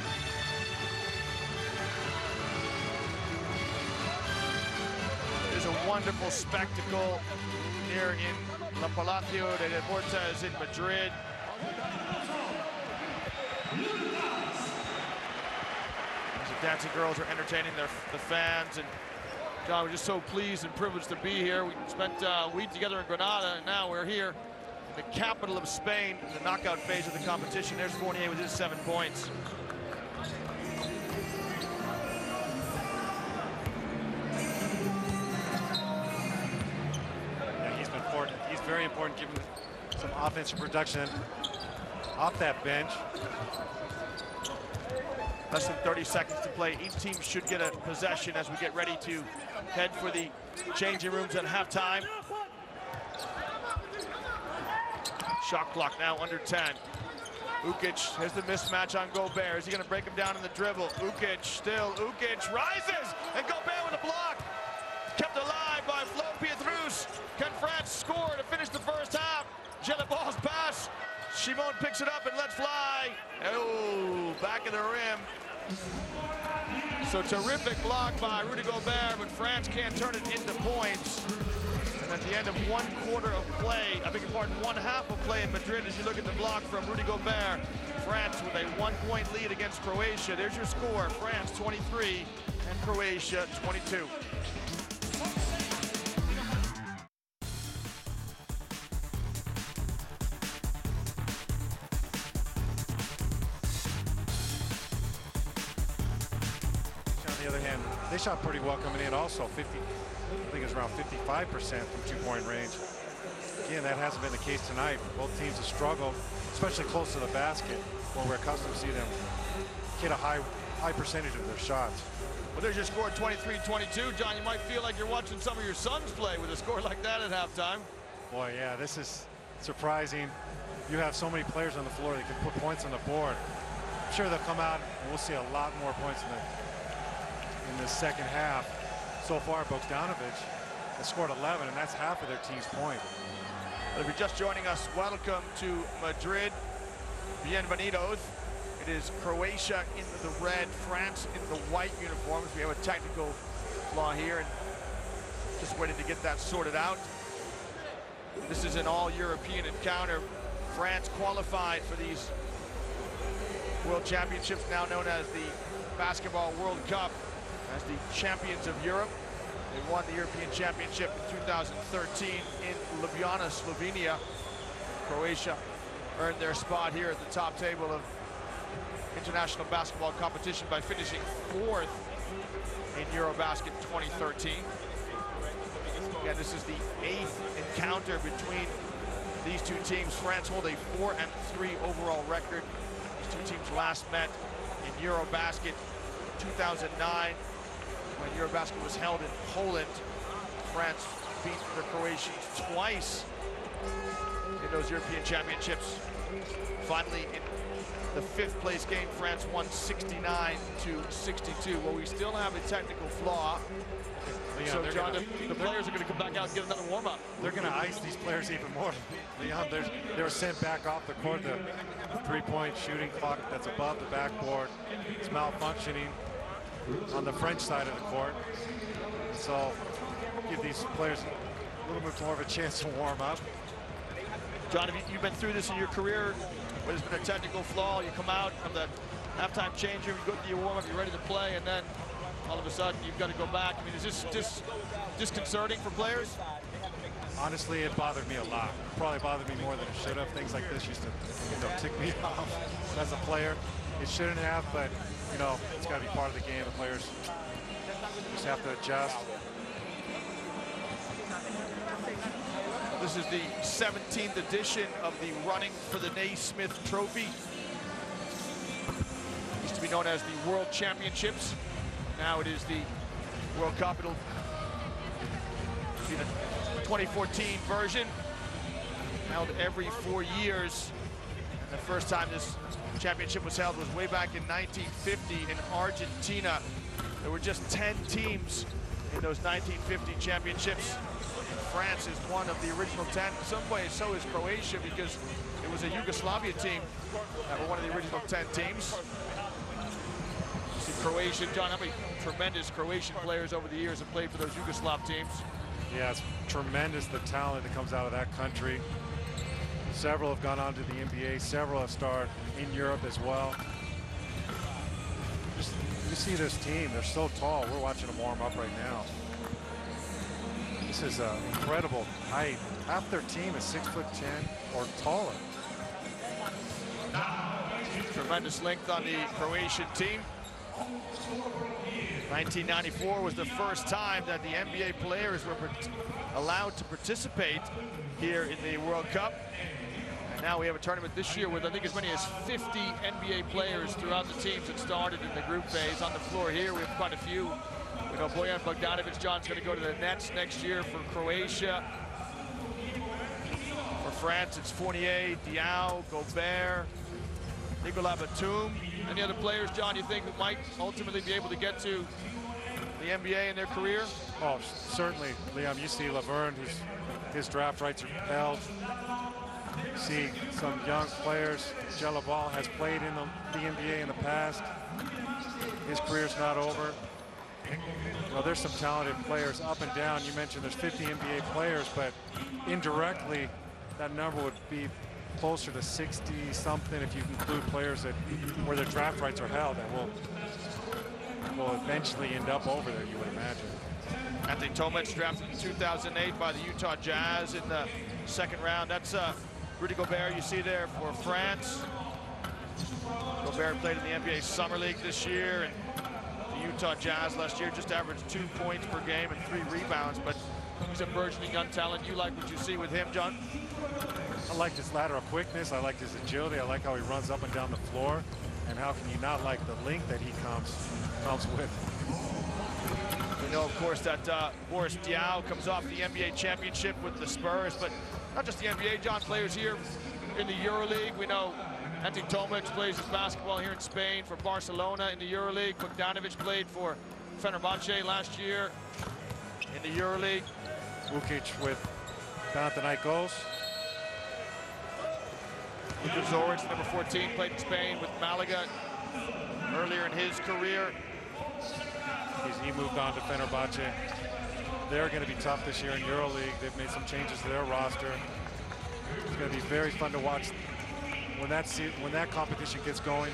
There's a wonderful spectacle here in La Palacio de Deportes in Madrid. The dancing girls are entertaining their, the fans, and John, we're just so pleased and privileged to be here. We spent uh, a week together in Granada, and now we're here in the capital of Spain in the knockout phase of the competition. There's Fournier with his seven points. Yeah, he's been important. He's very important, giving some offensive production off that bench. Less than thirty seconds to play. Each team should get a possession as we get ready to head for the changing rooms at halftime. Shot clock now under ten. Ukic, here's the mismatch on Gobert. Is he gonna break him down in the dribble? Ukic still, Ukic rises, and Gobert with a block. Kept alive by Flo Pietrus. Can France score to finish the first half? Jelaball's pass. Shimon picks it up and lets fly. Oh, back of the rim. So terrific block by Rudy Gobert, but France can't turn it into points. And at the end of one quarter of play, I beg your pardon, one half of play in Madrid, as you look at the block from Rudy Gobert, France with a one-point lead against Croatia. There's your score, France twenty-three and Croatia twenty-two. On the other hand, they shot pretty well coming in also. fifty, I think it's around fifty-five percent from two-point range. Again, that hasn't been the case tonight. Both teams have struggled, especially close to the basket, where we're accustomed to see them hit a high, high percentage of their shots. Well, there's your score, twenty-three twenty-two. John, you might feel like you're watching some of your sons play with a score like that at halftime. Boy, yeah, this is surprising. You have so many players on the floor that can put points on the board. I'm sure they'll come out and we'll see a lot more points in the in the second half. So far, Bogdanovic has scored eleven, and that's half of their team's point. Well, if you're just joining us, welcome to Madrid. Bienvenidos. It is Croatia in the red, France in the white uniforms. We have a technical flaw here, and just waiting to get that sorted out. This is an all-European encounter. France qualified for these World Championships, now known as the Basketball World Cup, as the champions of Europe. They won the European Championship in two thousand thirteen in Ljubljana, Slovenia. Croatia earned their spot here at the top table of international basketball competition by finishing fourth in Eurobasket twenty thirteen. Again, this is the eighth encounter between these two teams. France hold a four and three overall record. These two teams last met in Eurobasket two thousand nine. When Eurobasket was held in Poland. France beat the Croatians twice in those European Championships. Finally, in the fifth place game. France won sixty-nine to sixty-two. Well, we still have a technical flaw. Leon, So, John, gonna, the, the players are going to come back out and get another warm-up. They're going to ice these players even more. Leon, they were sent back off the court. The three-point shooting clock that's above the backboard is malfunctioning on the French side of the court. So give these players a little bit more of a chance to warm up. John, have you, you've been through this in your career where there's been a technical flaw. You come out from the halftime change room, you go to your warm-up, you're ready to play, and then all of a sudden you've got to go back. I mean, is this dis disconcerting for players? Honestly, it bothered me a lot. Probably bothered me more than it should have. Things like this used to, you know, tick me off as a player. It shouldn't have, but you know, it's got to be part of the game. The players just have to adjust. This is the seventeenth edition of the Running for the Naismith Trophy. Used to be known as the World Championships. Now it is the World Cup. It'll be the twenty fourteen version, held every four years. And the first time this championship was held was way back in nineteen fifty in Argentina. There were just ten teams in those nineteen fifty championships. France is one of the original ten. In some ways, so is Croatia, because it was a Yugoslavia team that were one of the original ten teams. You see Croatian, John, how many tremendous Croatian players over the years have played for those Yugoslav teams? Yeah, it's tremendous, the talent that comes out of that country. Several have gone on to the N B A. Several have starred in Europe as well. Just, you see this team, they're so tall. We're watching them warm up right now. This is uh, incredible height. Half their team is six foot ten or taller. Tremendous length on the Croatian team. nineteen ninety-four was the first time that the N B A players were allowed to participate here in the World Cup. And now we have a tournament this year with, I think, as many as fifty N B A players throughout the teams that started in the group phase. On the floor here, we have quite a few. We know Bojan Bogdanovic, John's going to go to the Nets next year for Croatia. For France, it's Fournier, Diaw, Gobert, Nicolas Batum. Any other players, John, you think, who might ultimately be able to get to the N B A in their career? Oh, certainly, Liam. You see Laverne, who's, his draft rights are held. You see some young players. Jelabal has played in the, the N B A in the past. His career's not over. Well, there's some talented players up and down. You mentioned there's fifty N B A players, but indirectly, that number would be closer to sixty something if you include players that where their draft rights are held and will will eventually end up over there, you would imagine. Anthony Tomic drafted in two thousand eight by the Utah Jazz in the second round. That's uh, Rudy Gobert you see there for France. Gobert played in the N B A Summer League this year, and the Utah Jazz last year just averaged two points per game and three rebounds, but he's a burgeoning young talent. You like what you see with him, John? I like his lateral quickness. I like his agility. I like how he runs up and down the floor. And how can you not like the length that he comes comes with? We know, of course, that uh, Boris Diaw comes off the N B A championship with the Spurs, but not just the N B A, John, players here in the EuroLeague. We know Anthony Tomic plays his basketball here in Spain for Barcelona in the EuroLeague. Bogdanovic played for Fenerbahce last year in the EuroLeague. Vukic with Panathinaikos. Luka Zoric, number fourteen, played in Spain with Malaga earlier in his career. He's, he moved on to Fenerbahce. They're going to be tough this year in EuroLeague. They've made some changes to their roster. It's going to be very fun to watch when that when that competition gets going.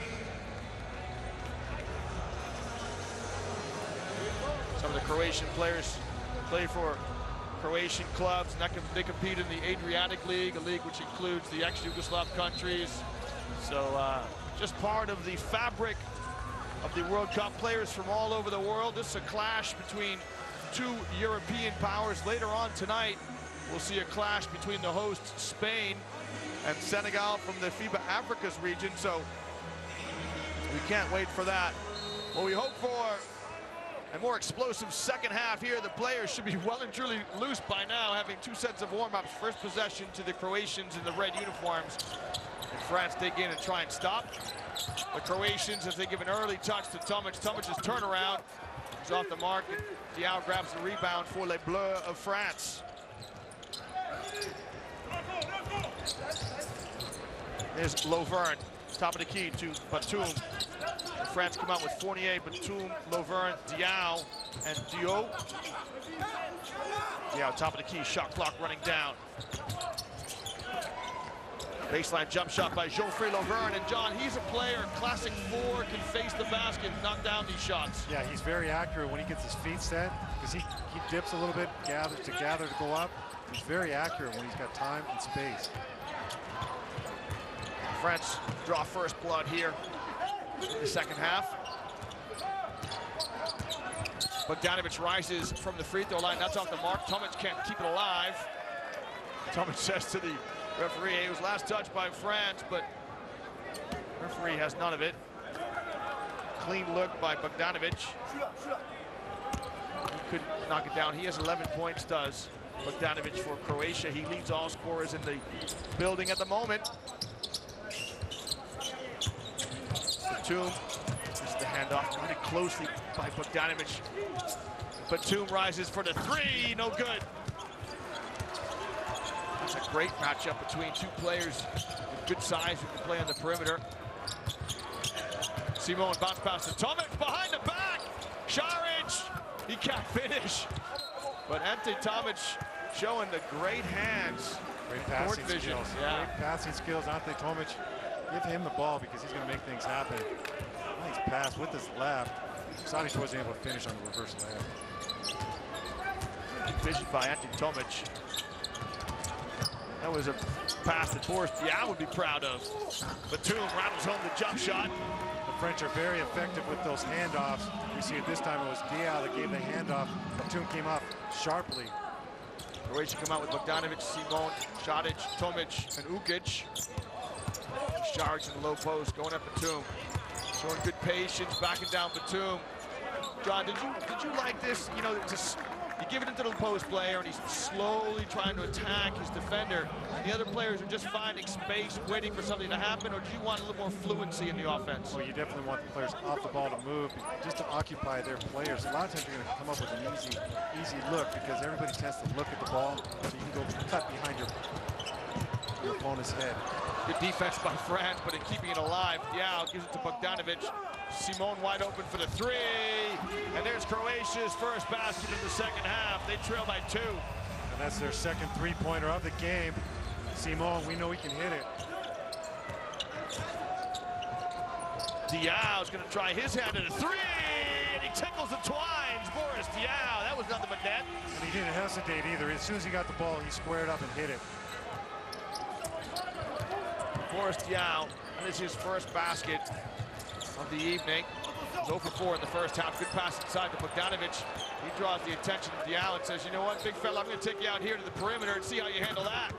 Some of the Croatian players play for Croatian clubs, and that can, they compete in the Adriatic League, a league which includes the ex-Yugoslav countries. So uh, just part of the fabric of the World Cup, players from all over the world. This is a clash between two European powers. Later on tonight, we'll see a clash between the hosts, Spain, and Senegal from the FIBA Africa's region. So we can't wait for that. Well, we hope for a more explosive second half here. The players should be well and truly loose by now, having two sets of warm-ups. First possession to the Croatians in the red uniforms. And France dig in and try and stop the Croatians as they give an early touch to Tomic. Tomic's turnaround is off the mark, and Diao grabs the rebound for Les Bleus of France. There's Lovern, top of the key to Batum. And France come out with Fournier, Batum, Lovern, Diao, and Diop. Diao, top of the key, shot clock running down. Baseline jump shot by Geoffrey Lovern, and John, he's a player, classic four, can face the basket, knock down these shots. Yeah, he's very accurate when he gets his feet set, because he, he dips a little bit, gathers to gather to go up. He's very accurate when he's got time and space. France draw first blood here in the second half. Bogdanovic rises from the free throw line, that's off the mark. Tomic can't keep it alive. Tomic says to the referee, it was last touched by France, but referee has none of it. Clean look by Bogdanovic. He couldn't knock it down. He has eleven points, does Bogdanovic for Croatia. He leads all scorers in the building at the moment. Batum is the handoff, guarded closely by Bogdanovic. Batum rises for the three, no good. That's a great matchup between two players with good size who can play on the perimeter. Simon bounce pass to Tomic, behind the back. Šarić, he can't finish. But Ante Tomic showing the great hands. Great passing vision. skills. Yeah. Great passing skills. Ante Tomic, give him the ball because he's going to make things happen. Nice pass with his left. Šarić wasn't able to finish on the reverse layup. Vision by Ante Tomic. That was a pass that Boris Diaw would be proud of. Batum rattles home the jump shot. The French are very effective with those handoffs. You see it this time, it was Diaw that gave the handoff. Batum came off sharply. Croatia come out with Bogdanovic, Simon, Šarić, Tomic, and Ukic. Šarić in the low post, going at Batum. Showing good patience, backing down Batum. John, did you did you like this? You know, just you give it into the post player, and he's slowly trying to attack his defender. And the other players are just finding space, waiting for something to happen, or do you want a little more fluency in the offense? Well, you definitely want the players off the ball to move, just to occupy their players. A lot of times you're going to come up with an easy, easy look because everybody tends to look at the ball, so you can go cut behind your, your opponent's head. Good defense by France, but in keeping it alive, Diao gives it to Bogdanovic. Simon wide open for the three. And there's Croatia's first basket in the second half. They trail by two. And that's their second three-pointer of the game. Simon, we know he can hit it. Diao's going to try his hand at a three. And he tickles the twines. Boris Diaw, that was nothing but net. And he didn't hesitate either. As soon as he got the ball, he squared up and hit it. Boris Diaw, and this is his first basket of the evening. He's zero for four in the first half. Good pass inside to Bogdanovic. He draws the attention of Diaw and says, you know what, big fella, I'm going to take you out here to the perimeter and see how you handle that.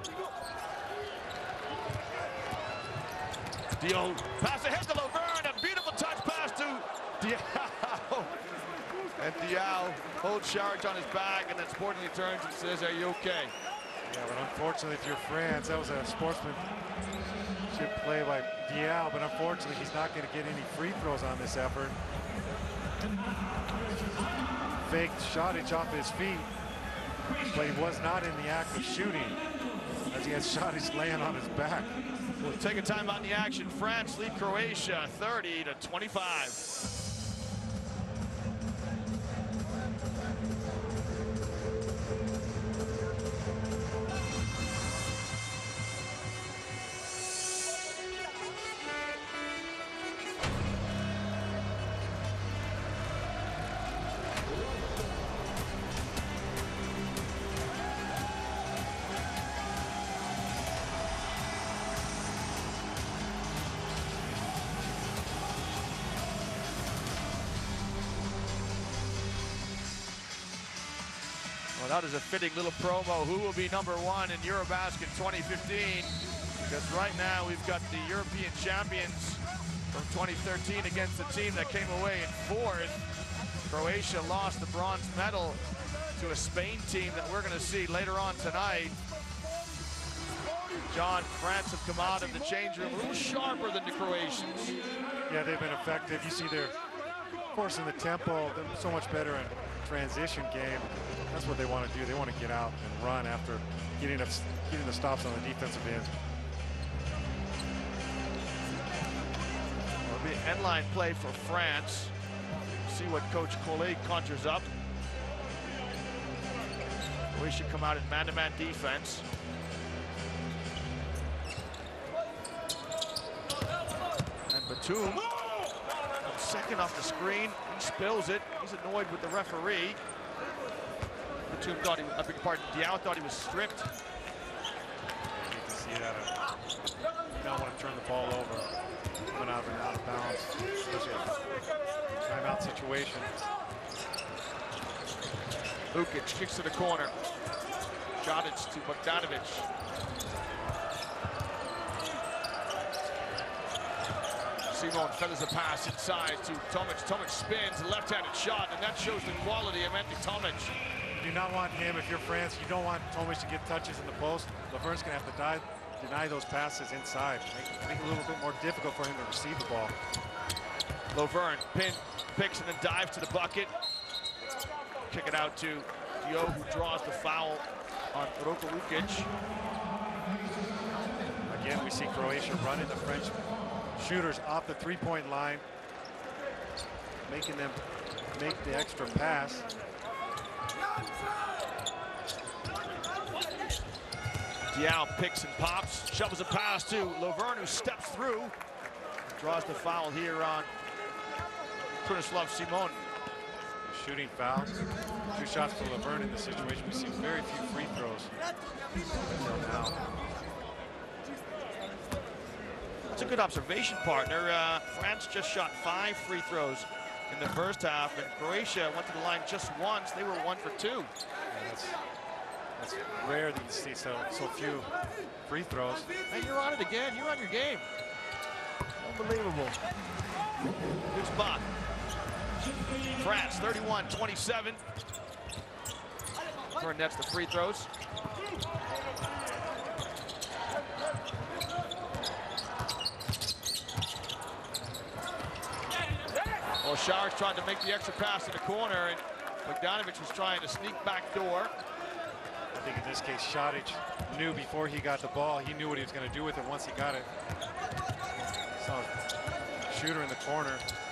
Diaw, pass ahead to Lovern, a beautiful touch pass to Diaw. And Diaw holds Šarić on his back and then sportingly turns and says, are you okay? Yeah, but unfortunately, if you're France, that was a sportsmanship play by Diaw, but unfortunately, he's not going to get any free throws on this effort. Faked Šarić off his feet, but he was not in the act of shooting, as he has Šarić laying on his back. We'll take a time out in the action. France lead Croatia thirty to twenty-five. Well, that is a fitting little promo. Who will be number one in Eurobasket twenty fifteen? Because right now we've got the European champions from twenty thirteen against the team that came away in fourth. Croatia lost the bronze medal to a Spain team that we're going to see later on tonight. John, France have come out of the change room a little sharper than the Croatians. Yeah, they've been effective. You see they're forcing the tempo. They're so much better in transition game. That's what they want to do. They want to get out and run after getting, a, getting the stops on the defensive end. It'll be an end line play for France. See what Coach Collet conjures up. We should come out in man-to-man defense. And Batum, second off the screen, he spills it. He's annoyed with the referee. Batum thought he, I beg your pardon, Diao thought he was stripped. You can see that. Uh, you don't want to turn the ball over, coming out of and out of bounds, especially a timeout situation. Lukic kicks to the corner. Jodic to Bogdanovic. Simon feathers a pass inside to Tomic. Tomic spins, left-handed shot, and that shows the quality of Andy Tomic. You do not want him, if you're France, you don't want Tomic to get touches in the post. Laverne's going to have to die, deny those passes inside. Make, make it a little bit more difficult for him to receive the ball. Laverne pin, picks and then dives to the bucket. Kick it out to Dio, who draws the foul on Roko Lukic. Again, we see Croatia running the French shooters off the three-point line, making them make the extra pass. Diao picks and pops, shovels a pass to Laverne, who steps through. Draws the foul here on Bronislav Simon. Shooting foul. Two shots for Laverne in this situation. We see very few free throws until now. That's a good observation, partner. Uh, France just shot five free throws in the first half, and Croatia went to the line just once. They were one for two. Yeah, that's, that's rare that you see so, so few free throws. And you're on it again. You're on your game. Unbelievable. Good spot. France, thirty-one twenty-seven. Turn nets the free throws. Well, Sharks trying to make the extra pass to the corner, and Bogdanovic was trying to sneak back door. I think in this case, Šarić knew before he got the ball. He knew what he was going to do with it once he got it. Saw a shooter in the corner.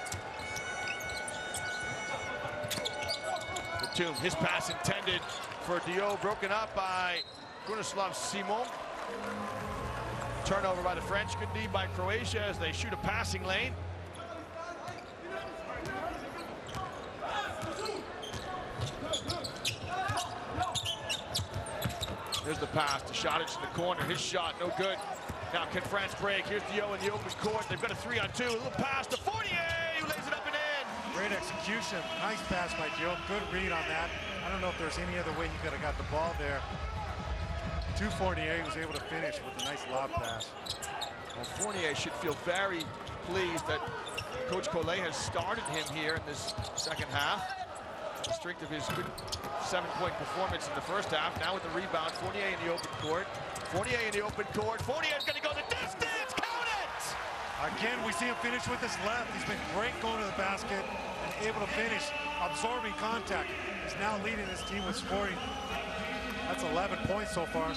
Batum, his pass intended for Dio, broken up by Bronislav Simon. Turnover by the French, good D by Croatia as they shoot a passing lane. There's the pass to Šarić in the corner. His shot, no good. Now can France break? Here's Dio in the open court. They've got a three on two. A little pass to Fournier, who lays it up and in. Great execution. Nice pass by Dio. Good read on that. I don't know if there's any other way he could have got the ball there. To Fournier, was able to finish with a nice lob pass. Well, Fournier should feel very pleased that Coach Collet has started him here in this second half. The strength of his good seven-point performance in the first half. Now with the rebound, Fournier in the open court. Fournier in the open court. Fournier's going to go the distance. Count it! Again, we see him finish with his left. He's been great going to the basket and able to finish, absorbing contact. He's now leading his team with scoring. That's eleven points so far.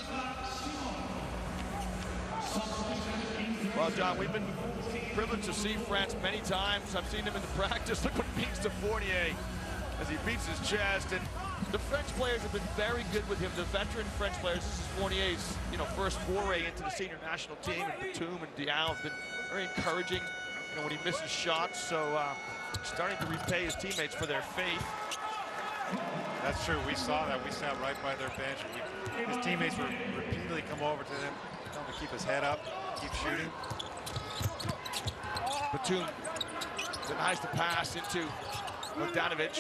Well, John, we've been privileged to see France many times. I've seen him in the practice. Look what he means to Fournier as he beats his chest. And the French players have been very good with him. The veteran French players. This is Fournier's, you know, first foray into the senior national team. And Batum and Diao have been very encouraging, you know, when he misses shots. So uh, starting to repay his teammates for their faith. That's true. We saw that. We sat right by their bench. He, his teammates would repeatedly come over to him, tell him to keep his head up, keep shooting. Batum denies the pass into Bogdanovic.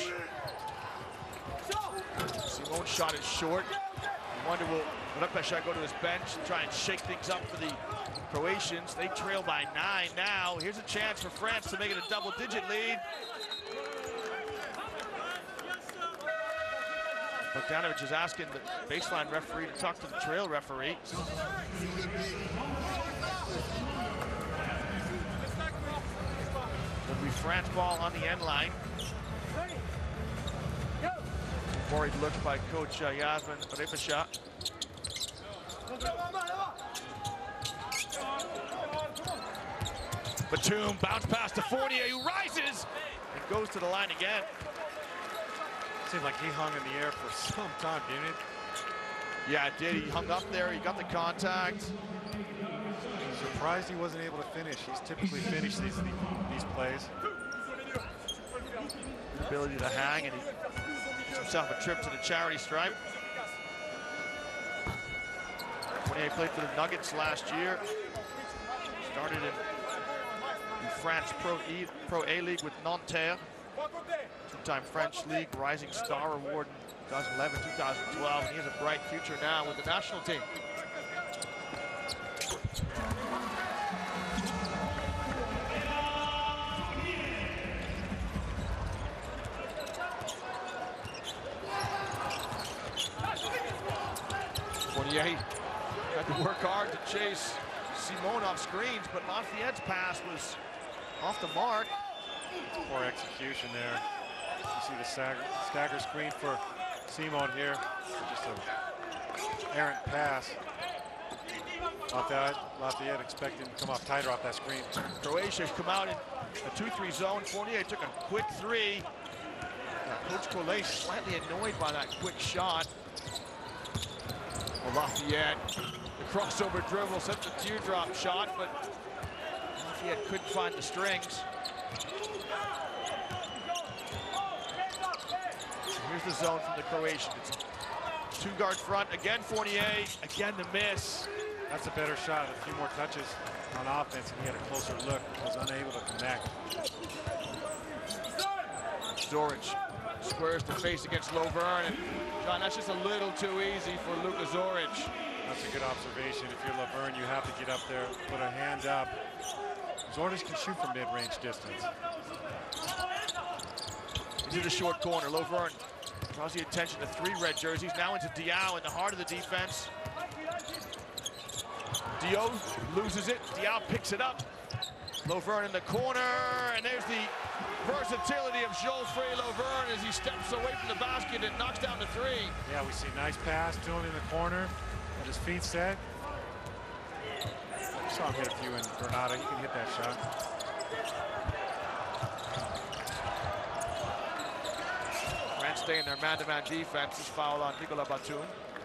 Simon's shot is short. You wonder, will Repesha go to his bench and try and shake things up for the Croatians? They trail by nine now. Here's a chance for France to make it a double-digit lead. Bogdanovic is asking the baseline referee to talk to the trail referee. It'll be France ball on the end line. Worried look by Coach uh, Yasmin Repesha. Batum bounce pass to Fournier, who rises and goes to the line again. Seemed like he hung in the air for some time, didn't it? Yeah, it did. He hung up there. He got the contact. Surprised he wasn't able to finish. He's typically finished these these plays. The ability to hang, and he gives himself a trip to the charity stripe. Fournier played for the Nuggets last year. Started in the France Pro E, Pro A League with Nanterre. Two-time French League Rising Star Award in twenty eleven, two thousand twelve, and he has a bright future now with the national team. Fournier had to work hard to chase Simon off screens, but Lafayette's pass was off the mark. Poor execution there. You see the stagger, stagger screen for Simon here. Just an errant pass. Lafayette, Lafayette expecting to come off tighter off that screen. Croatia's come out in a two three zone. Fournier took a quick three. Now, Coach Collet slightly annoyed by that quick shot. Well, Lafayette, the crossover dribble, sent the teardrop shot, but Lafayette couldn't find the strings. Here's the zone from the Croatian. It's two guard front. Again, Fournier. Again, the miss. That's a better shot. A few more touches on offense, and he had a closer look. He was unable to connect. Zoric squares the face against Lovern. And John, that's just a little too easy for Luka Zoric. That's a good observation. If you're Lovern, you have to get up there, put a hand up. Zoric can shoot from mid-range distance. Into the short corner. Lovern draws the attention to three red jerseys. Now into Diao in the heart of the defense. Diao loses it. Diao picks it up. Lovern in the corner, and there's the versatility of Geoffrey Lovern as he steps away from the basket and knocks down the three. Yeah, we see nice pass to him in the corner. Got his feet set. I saw him hit a few in Granada. He can hit that shot. France stay in their man-to-man defense. This foul on Nicolas Batum.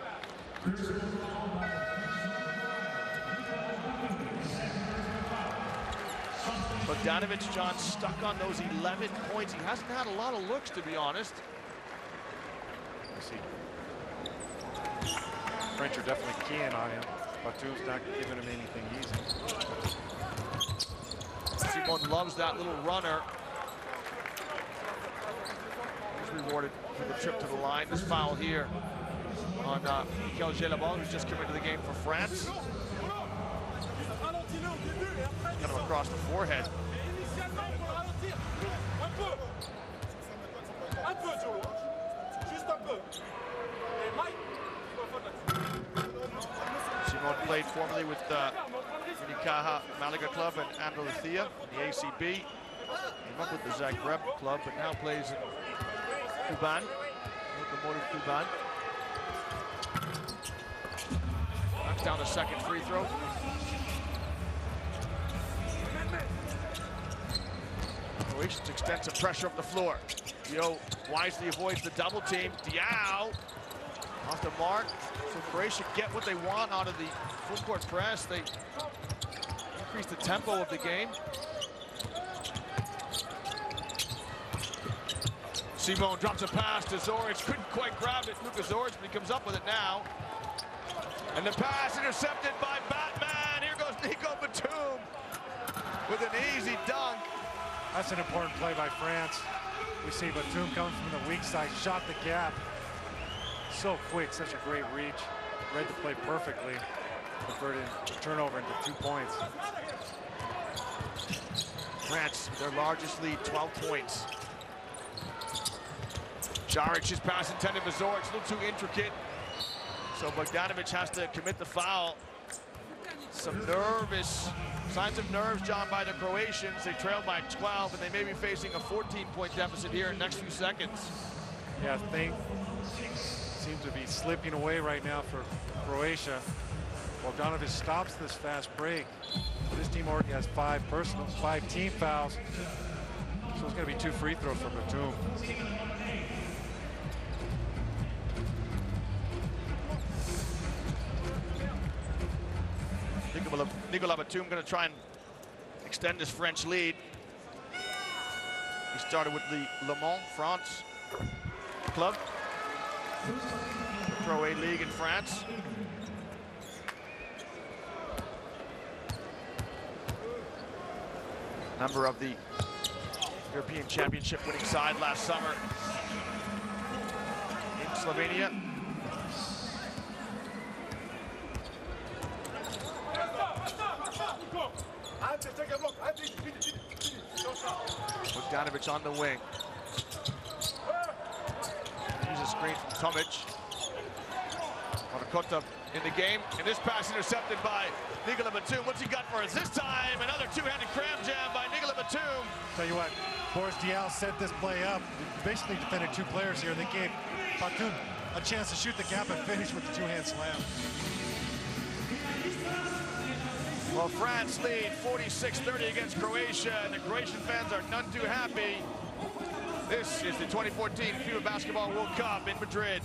Bogdanovic, John, stuck on those eleven points. He hasn't had a lot of looks, to be honest. Let's see. French are definitely keying on him. Batum's not giving him anything easy. Simon loves that little runner. He's rewarded for the trip to the line. This foul here on uh, Mikel Gelabon, who's just come into the game for France. Got him across the forehead. Simon played formerly with uh, Unicaja Malaga Club and Andalucia in the A C B. Came up with the Zagreb club, but now plays in Kuban, Lokomotiv Kuban. Knocks down the second free throw. Croatians extend some pressure up the floor. Diao wisely avoids the double team. Diao off the mark. So Croatia get what they want out of the full court press. They increase the tempo of the game. Simon drops a pass to Zoric. Couldn't quite grab it. Luka Zoric, but he comes up with it now. And the pass intercepted by Batman. Here goes Nico Batum with an easy dunk. That's an important play by France. We see Batum coming from the weak side, shot the gap. So quick, such a great reach. Read the play perfectly. Converted the turnover into two points. France, their largest lead, twelve points. Jaric's pass intended for Zoric, a little too intricate. So Bogdanovic has to commit the foul. Some nervous, signs of nerves, John, by the Croatians. They trail by twelve, and they may be facing a fourteen point deficit here in the next few seconds. Yeah, things seem to be slipping away right now for Croatia. Bogdanovic stops this fast break. This team already has five personal, five team fouls. So it's going to be two free throws from Batum. Nicolas Batum going to try and extend his French lead. He started with the Le Mans, France club, Pro A league in France. Member of the European Championship winning side last summer in Slovenia. Bogdanovic on the wing. Use a screen from Tomic. Monokota in the game, and this pass intercepted by Nicolas Batum. What's he got for us this time? Another two-handed cram jam by Nicolas Batum. Tell you what, Boris Diaw set this play up. Basically defended two players here. They gave Batum a chance to shoot the gap and finish with the two-hand slam. Well, France lead forty-six thirty against Croatia, and the Croatian fans are none too happy. This is the twenty fourteen FIBA Basketball World Cup in Madrid.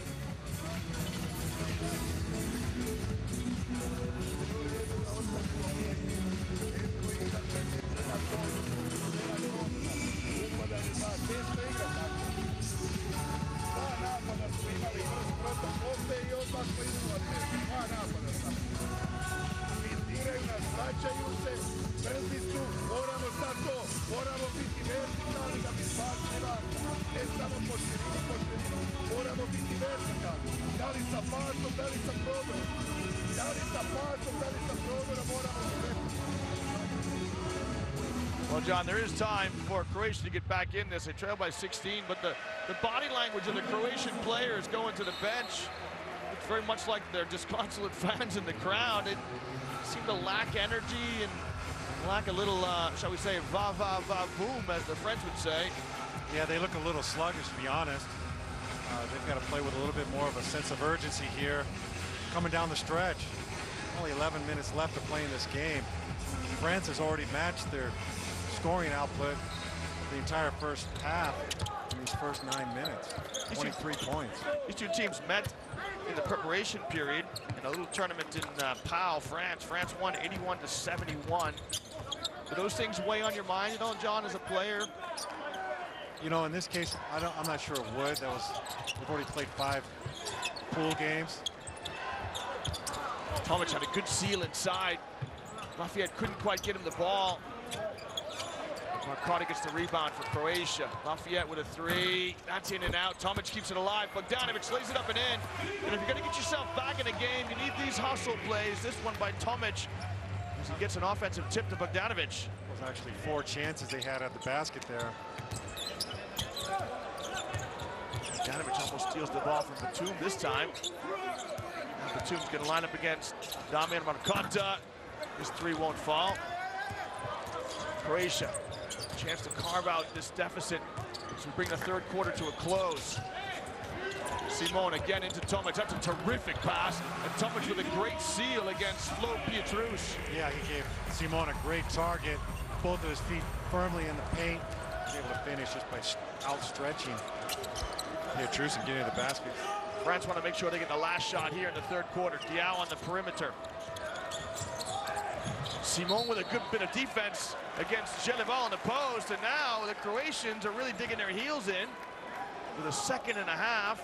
Well, John, there is time for Croatia to get back in this. They trail by sixteen, but the, the body language of the Croatian players going to the bench, it's very much like they're disconsolate fans in the crowd. It seemed to lack energy and lack a little, uh, shall we say, va va va boom, as the French would say. Yeah, they look a little sluggish, to be honest. Uh, they've got to play with a little bit more of a sense of urgency here. Coming down the stretch, only eleven minutes left to play in this game. France has already matched their scoring output the entire first half in these first nine minutes. twenty-three points. These two teams met in the preparation period in a little tournament in uh, Pau, France. France won eighty-one to seventy-one. Do those things weigh on your mind, you know, John, as a player? You know, in this case, I don't, I'm not sure it would. That was, we've already played five pool games. Tomic had a good seal inside. Lafayette couldn't quite get him the ball. Marcotti gets the rebound for Croatia. Lafayette with a three. That's in and out. Tomic keeps it alive. Bogdanovic lays it up and in. And if you're going to get yourself back in a game, you need these hustle plays. This one by Tomic, as he gets an offensive tip to Bogdanovic. There's actually four chances they had at the basket there. Bogdanovic almost steals the ball from Batum this time. And Batum's going to line up against Damian Marcotta. His three won't fall. Croatia, chance to carve out this deficit as we bring the third quarter to a close. Simone again into Tomic. That's a terrific pass. And Tomic with a great seal against Flo Pietrus. Yeah, he gave Simone a great target. Both of his feet firmly in the paint. He was able to finish just by outstretching Pietrus and getting to the basket. France want to make sure they get the last shot here in the third quarter. Diaw on the perimeter. Simone with a good bit of defense against Gelibal in the post, and now the Croatians are really digging their heels in with a second and a half.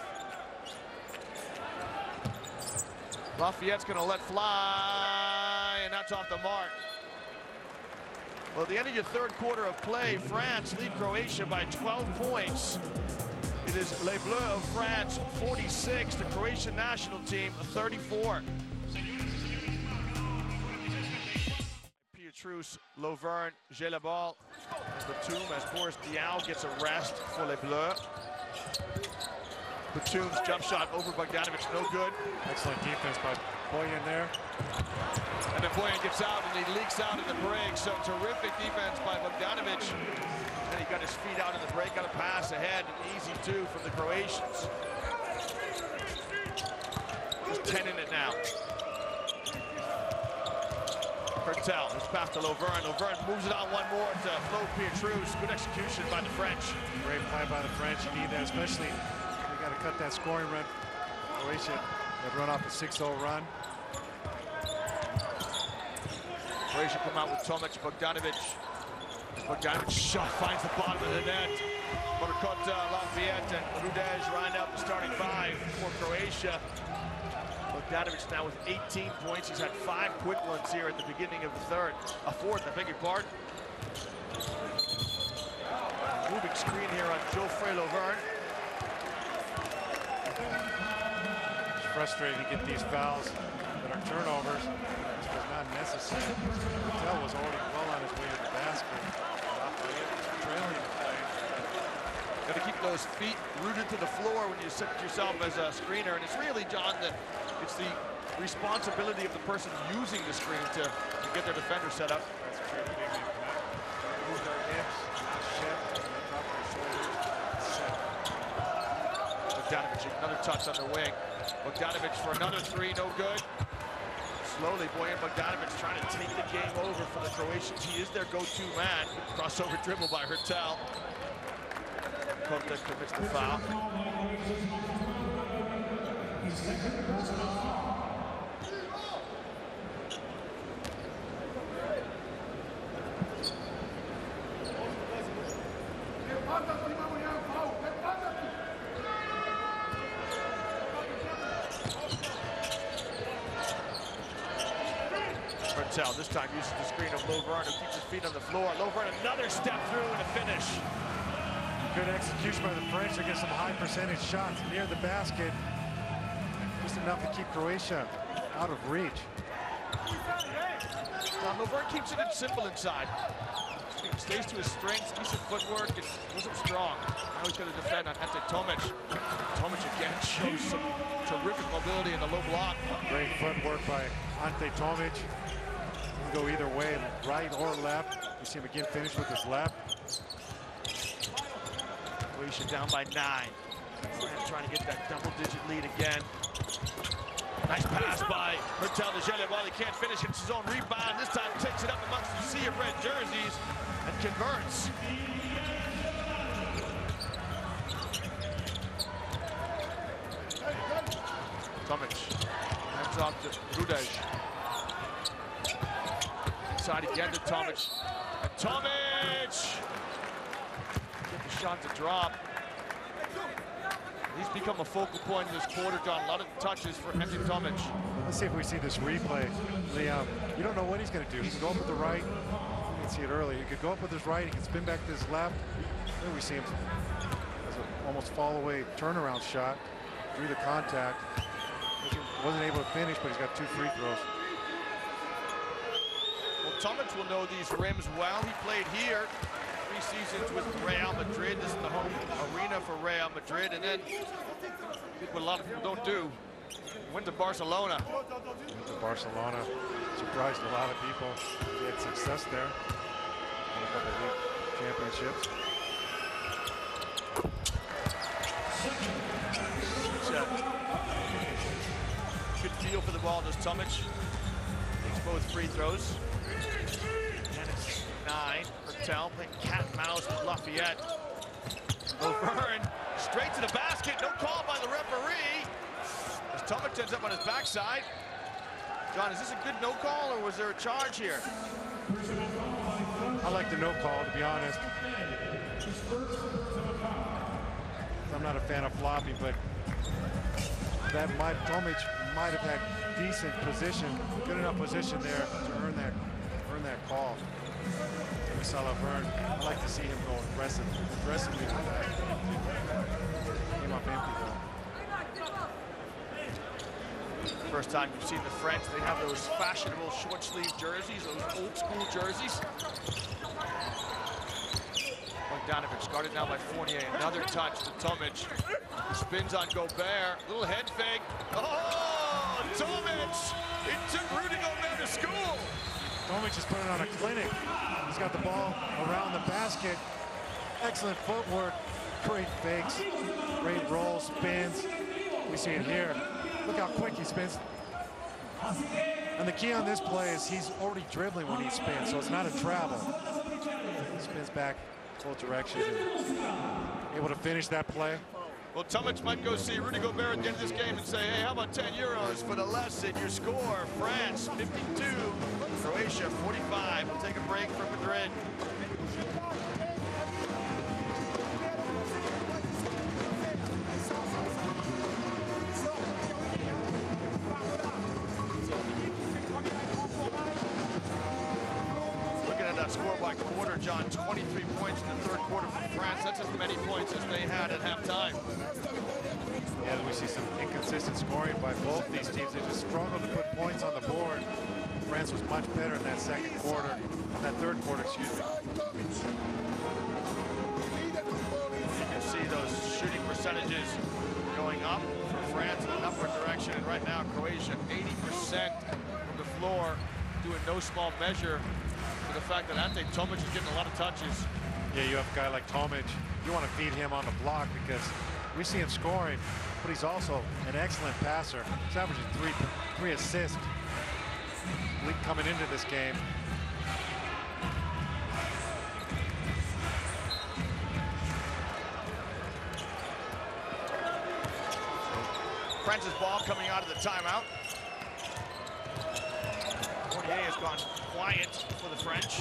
Lafayette's going to let fly, and that's off the mark. Well, at the end of your third quarter of play, France lead Croatia by twelve points. It is Les Bleus of France forty-six, the Croatian national team thirty-four. Pietrus, Lovern, Gelibal, and Batum as Boris Diaw gets a rest for Les Bleus. Batum's jump shot over Bogdanovic, no good. Excellent defense by Boyan there. And then Boyan gets out and he leaks out in the break. So terrific defense by Bogdanovic. And he got his feet out in the break, got a pass ahead, an easy two from the Croatians. He's ten in it now. Hertel, his pass to Lovern. Lovern moves it on one more to Flo Pietrus. Good execution by the French. Great play by the French. You need that, especially you got to cut that scoring run. Croatia had run off a six oh run. Croatia come out with Tomic, Bogdanovic. Bogdanovic shot finds the bottom of the net. Morkota, Lafayette, and Rudej round out the starting five for Croatia. Bogdanovic now with eighteen points. He's had five quick ones here at the beginning of the third. A fourth, I beg your pardon. Moving screen here on Geoffrey Lovern. It's frustrating to get these fouls that are turnovers. This was not necessary. Patel was already well on his way to the basket. Lafayette was trailing the play. Got to keep those feet rooted to the floor when you set yourself as a screener. And it's really, John, that it's the responsibility of the person using the screen to, to get their defender set up. That's true. Move their hips, shift, top of their shoulders, set. Bogdanovic, another touch on the wing. Bogdanovic for another three, no good. Slowly, Boyan Bogdanovic trying to take the game over for the Croatians. He is their go-to man. Crossover dribble by Hertel. Kota commits the foul. Hertel this time uses the screen of Lovern, who keeps his feet on the floor. Lovern another step through and a finish. Good execution by the French to get some high percentage shots near the basket. Just enough to keep Croatia out of reach. Now, Lovern keeps it simple inside. He stays to his strengths, decent footwork, and wasn't strong. Now he's going to defend on Ante Tomic. Tomic again shows some terrific mobility in the low block. Great footwork by Ante Tomic. Can go either way, right or left. You see him again finish with his left. Croatia down by nine. France trying to get that double-digit lead again. Nice pass by Hertel de Gele. While he can't finish, it's his own rebound. This time takes it up amongst the sea of red jerseys and converts. Tomic hands off to Rudej. Inside again to Tomic. And Tomic! Get the shot to drop. He's become a focal point in this quarter, John. A lot of touches for Ante Tomic. Let's see if we see this replay. Liam, you don't know what he's going to do. He can go up with the right. You can see it early. He could go up with his right. He can spin back to his left. There we see him as an almost fall-away turnaround shot through the contact. He wasn't able to finish, but he's got two free throws. Well, Tomic will know these rims well. He played here three seasons with Real Madrid. This is the home arena for Real Madrid. And then did what a lot of people don't do. Went to Barcelona. Went to Barcelona. Surprised a lot of people. He had success there. Won a couple of league championships. Good feel for the ball, does Tomic. Takes both free throws. And it's nine. Hertel playing cat and mouse with Lafayette. Lovern straight to the basket. No call by the referee. As Tomic ends up on his backside. John, is this a good no call or was there a charge here? I like the no call, to be honest. I'm not a fan of floppy, but that might, Tomic might have had decent position, good enough position there to earn that, earn that call. We saw Lovern. I like to see him go aggressive, aggressively with that. Came up empty though. First time you've seen the French, they have those fashionable short sleeve jerseys, those old school jerseys. Bogdanovic, guarded now by Fournier. Another touch to Tomic. Spins on Gobert. Little head fake. Oh, Tomic! It took Rudy Gobert to school. Tomic is putting on a clinic. He's got the ball around the basket. Excellent footwork. Great fakes. Great rolls, spins. We see it here. Look how quick he spins. And the key on this play is he's already dribbling when he spins, so it's not a travel. He spins back full direction and able to finish that play. Well, Tomic might go see Rudy Gobert at the end of this game and say, hey, how about ten euros for the lesson? Your score, France fifty-two, Croatia forty-five. We'll take a break from Madrid. Score by quarter, John. twenty-three points in the third quarter for France. That's as many points as they had at halftime. Yeah, we see some inconsistent scoring by both these teams. They just struggled to put points on the board. France was much better in that second quarter, that third quarter, excuse me. You can see those shooting percentages going up for France in an upward direction. And right now, Croatia, eighty percent from the floor, doing no small measure to the fact that Ante Tomic is getting a lot of touches. Yeah, you have a guy like Tomic. You want to feed him on the block because we see him scoring, but he's also an excellent passer. He's averaging three, three assists coming into this game. France's ball coming out of the timeout. Fournier has gone quiet for the French.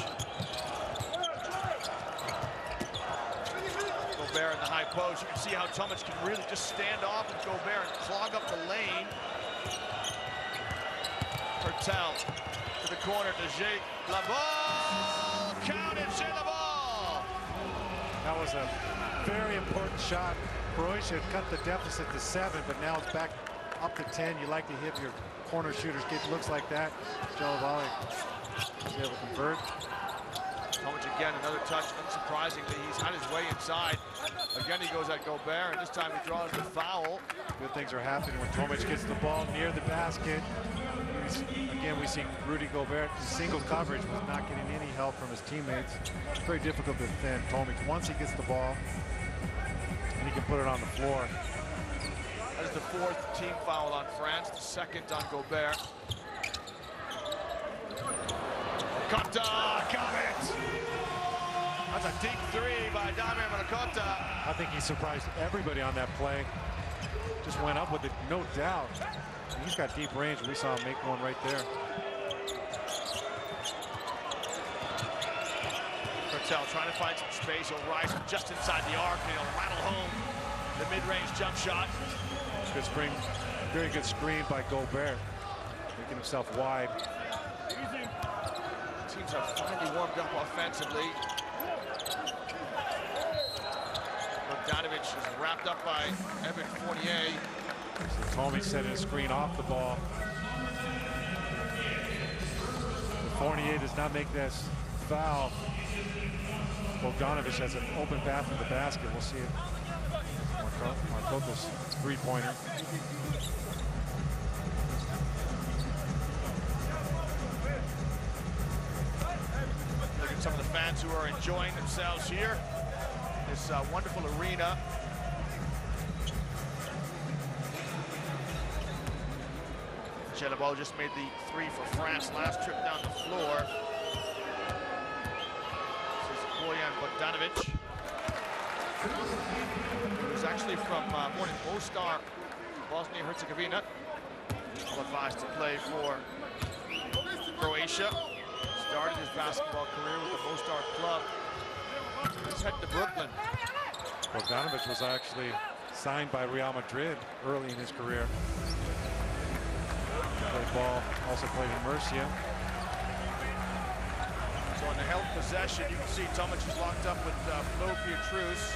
Gobert in the high post. You can see how Tomic can really just stand off with Gobert and clog up the lane. Pertel to the corner to Jay. La ball! Counted, Jay La ball! That was a very important shot. Croatia cut the deficit to seven, but now it's back up to ten. You like to hit your corner shooters get looks like that. Jalabali is able to convert. Tomic again, another touch. Unsurprisingly, he's had his way inside. Again, he goes at Gobert, and this time he draws the foul. Good things are happening when Tomic gets the ball near the basket. He's, again, we see Rudy Gobert, single coverage, was not getting any help from his teammates. It's very difficult to defend Tomic once he gets the ball, and he can put it on the floor. That is the fourth team foul on France, the second on Gobert. Cotta, got it! That's a deep three by Damir Malakota. I think he surprised everybody on that play. Just went up with it, no doubt. And he's got deep range. We saw him make one right there. Pertel trying to find some space. He'll rise from just inside the arc, and he'll rattle home the mid-range jump shot. Good screen, very good screen by Gobert, making himself wide. Teams are finally warmed up offensively. Bogdanovic is wrapped up by Evan Fournier. So Tomic setting a screen off the ball. If Fournier does not make this foul, Bogdanovic has an open path to the basket. We'll see it. Marco's three-pointer. Look at some of the fans who are enjoying themselves here. This uh, wonderful arena. Jalabal just made the three for France last trip down the floor. This is Bojan Bogdanovic. Who's actually from uh, born in Mostar, Bosnia-Herzegovina. All advised to play for Croatia. Started his basketball career with the Mostar club. He's heading to Brooklyn. Bogdanovic was actually signed by Real Madrid early in his career. Played ball, also played in Murcia. So on the held possession, you can see Tomic is locked up with uh, Flo Pietrus.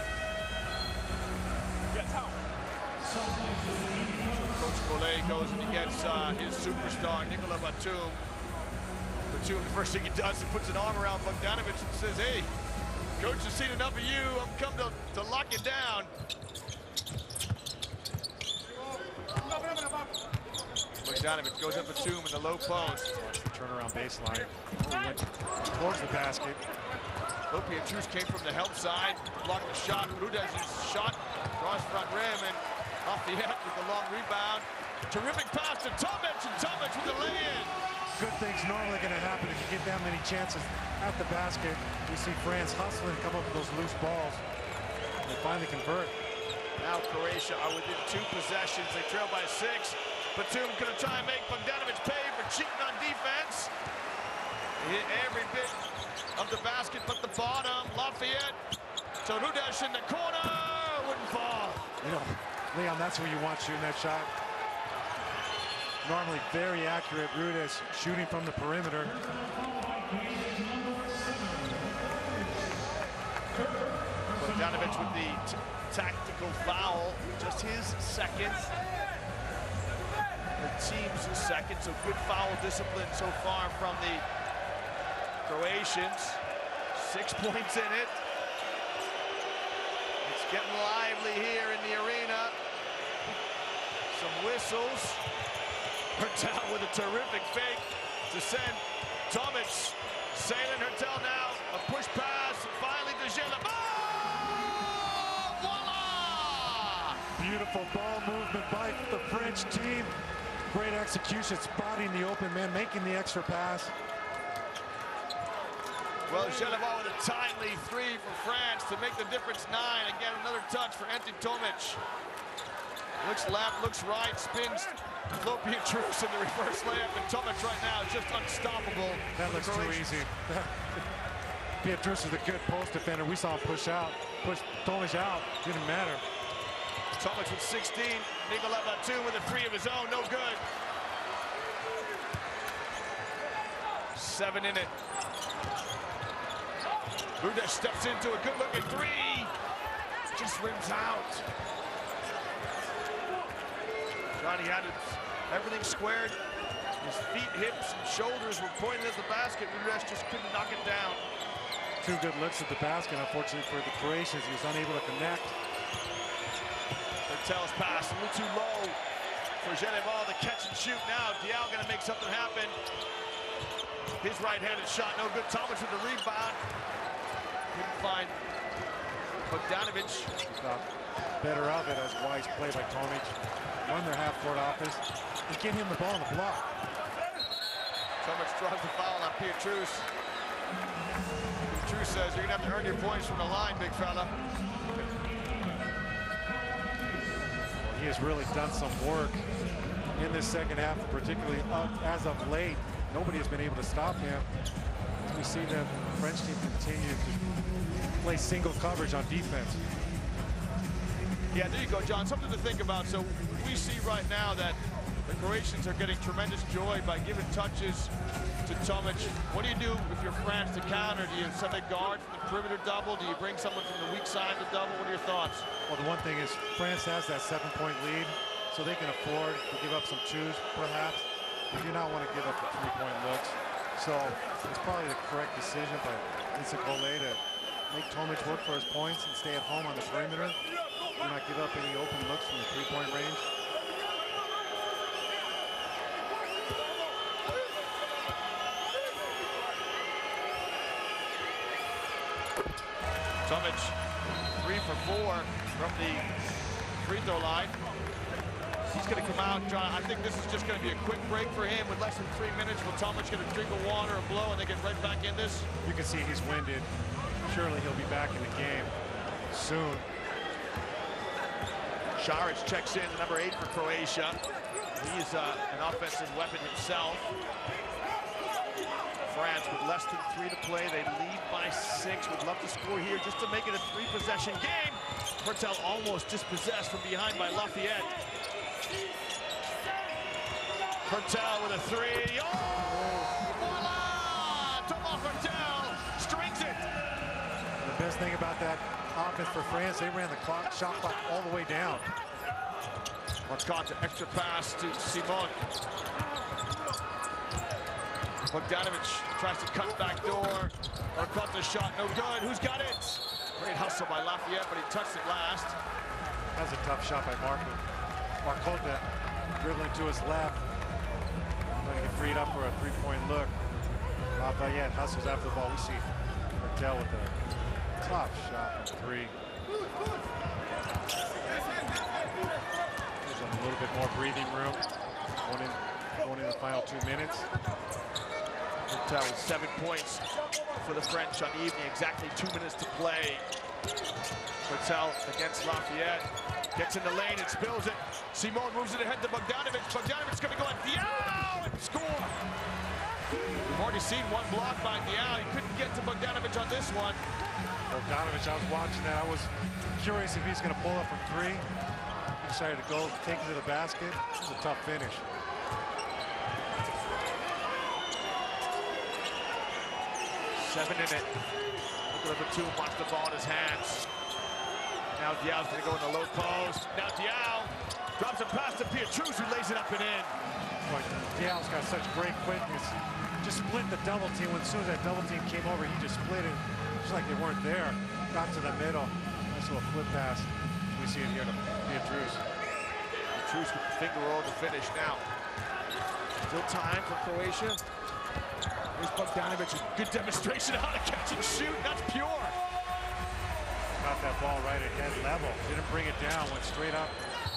Coach Collet goes and he gets uh, his superstar, Nicola Batum. Batum, the first thing he does, he puts an arm around Bogdanovic and says, hey, Coach has seen enough of you. I've come to, to lock it down. Bogdanovic goes up a two in the low post. Watch the turnaround baseline. Oh, went towards the basket. Pietrus came from the help side, blocked the shot. Rudez's shot, cross front rim, and Lafayette with the long rebound. Terrific pass to Tomic, and Tomic with the lay-in. Good things normally going to happen if you get that many chances at the basket. We see France hustling, come up with those loose balls. And they finally convert. Now Croatia are within two possessions. They trail by six. Batum gonna try and make Bogdanovic pay for cheating on defense. He hit every bit of the basket but the bottom. Lafayette to Rudez in the corner. Wouldn't fall. You know, Leon, that's where you want shooting that shot. Normally very accurate. Rudez shooting from the perimeter. Bogdanovic with the t tactical foul. Just his second. The team's second, so good foul discipline so far from the Croatians. Six points in it. It's getting lively here in the arena. Some whistles. Hertel with a terrific fake to send Tomic sailing Hertel now. A push pass, finally to Gelabert. Oh, voila! Beautiful ball movement by the French team. Great execution, spotting the open man, making the extra pass. Well, Gelabert with a timely three for France to make the difference nine. Again, another touch for Ante Tomic. Looks left, looks right, spins Pietrus in the reverse layup, and Tomic right now is just unstoppable. That looks too easy. Pietrus is a good post defender. We saw him push out, push Tomic out, didn't matter. Tomic with sixteen, Nicolas Batum with a three of his own, no good. Seven in it. Rudez steps into a good-looking three. Just rims out. Johnny had it, everything squared. His feet, hips, and shoulders were pointing at the basket. Rudez just couldn't knock it down. Two good looks at the basket. Unfortunately for the Croatians, he was unable to connect. Hertel's pass a little too low for Gelabert. The catch and shoot now. Diao gonna make something happen. His right-handed shot, no good. Tomic with the rebound. Couldn't find Bogdanovic. Got better of it as wise play by Tomic. Run their half-court offense and get him the ball on the block. Tomic draws the foul on Pietrus. Pietrus says you're gonna have to earn your points from the line, big fella. Well, he has really done some work in this second half, particularly up as of late. Nobody has been able to stop him. As we see the French team continue to play single coverage on defense. Yeah, there you go, John. Something to think about. So we see right now that the Croatians are getting tremendous joy by giving touches to Tomic. What do you do if you're France to counter? Do you send a guard from the perimeter double? Do you bring someone from the weak side to double? What are your thoughts? Well, the one thing is France has that seven-point lead, so they can afford to give up some twos, perhaps. They do not want to give up the three-point looks. So it's probably the correct decision by Single-elimination to make Tomic work for his points and stay at home on the perimeter. Do not give up any open looks from the three-point range. Tomic, three for four from the free throw line. He's going to come out, John. I think this is just going to be a quick break for him with less than three minutes. Will Tomic get a drink of water, a blow, and they get right back in this? You can see he's winded. Surely he'll be back in the game soon. Šarić checks in, number eight for Croatia. He's uh, an offensive weapon himself. France with less than three to play. They lead by six. Would love to score here just to make it a three-possession game. Hertel almost dispossessed from behind by Lafayette. Hertel with a three. Oh, voila! Thomas Hertel strings it. The best thing about that offense for France, they ran the clock, shot clock all the way down. Marcotte, extra pass to Simon. Bogdanovic tries to cut back door, or cut the shot, no good. Who's got it? Great hustle by Lafayette, but he touched it last. That's a tough shot by Marco. Marcotte dribbling to his left. Trying to get freed up for a three-point look. Lafayette hustles after the ball. We see Martel with a top shot from three. Gives them a little bit more breathing room. Going in, going in the final two minutes. Martel with seven points for the French on the evening. Exactly two minutes to play. Martel against Lafayette. Gets in the lane and spills it. Simon moves it ahead to Bogdanovic. Bogdanovic's going to go at Diao and score. We've already seen one block by Diao. He couldn't get to Bogdanovic on this one. Bogdanovic, I was watching that. I was curious if he's going to pull up from three. He decided to go, take it to the basket. It was a tough finish. Seven in it. Number two wants the ball in his hands. Now Diao's going to go in the low post. Now Diao drops a pass to Pietrus, who lays it up and in. But Diao's got such great quickness. Just split the double team. When as soon as that double team came over, he just split it. Just like they weren't there. Got to the middle. Nice little flip pass. We see it here to Pietrus. Pietrus with the finger roll to finish now. Still time for Croatia. Here's Bogdanovic. Good demonstration of how to catch and shoot. That's pure. Got that ball right at head level. Didn't bring it down. Went straight up.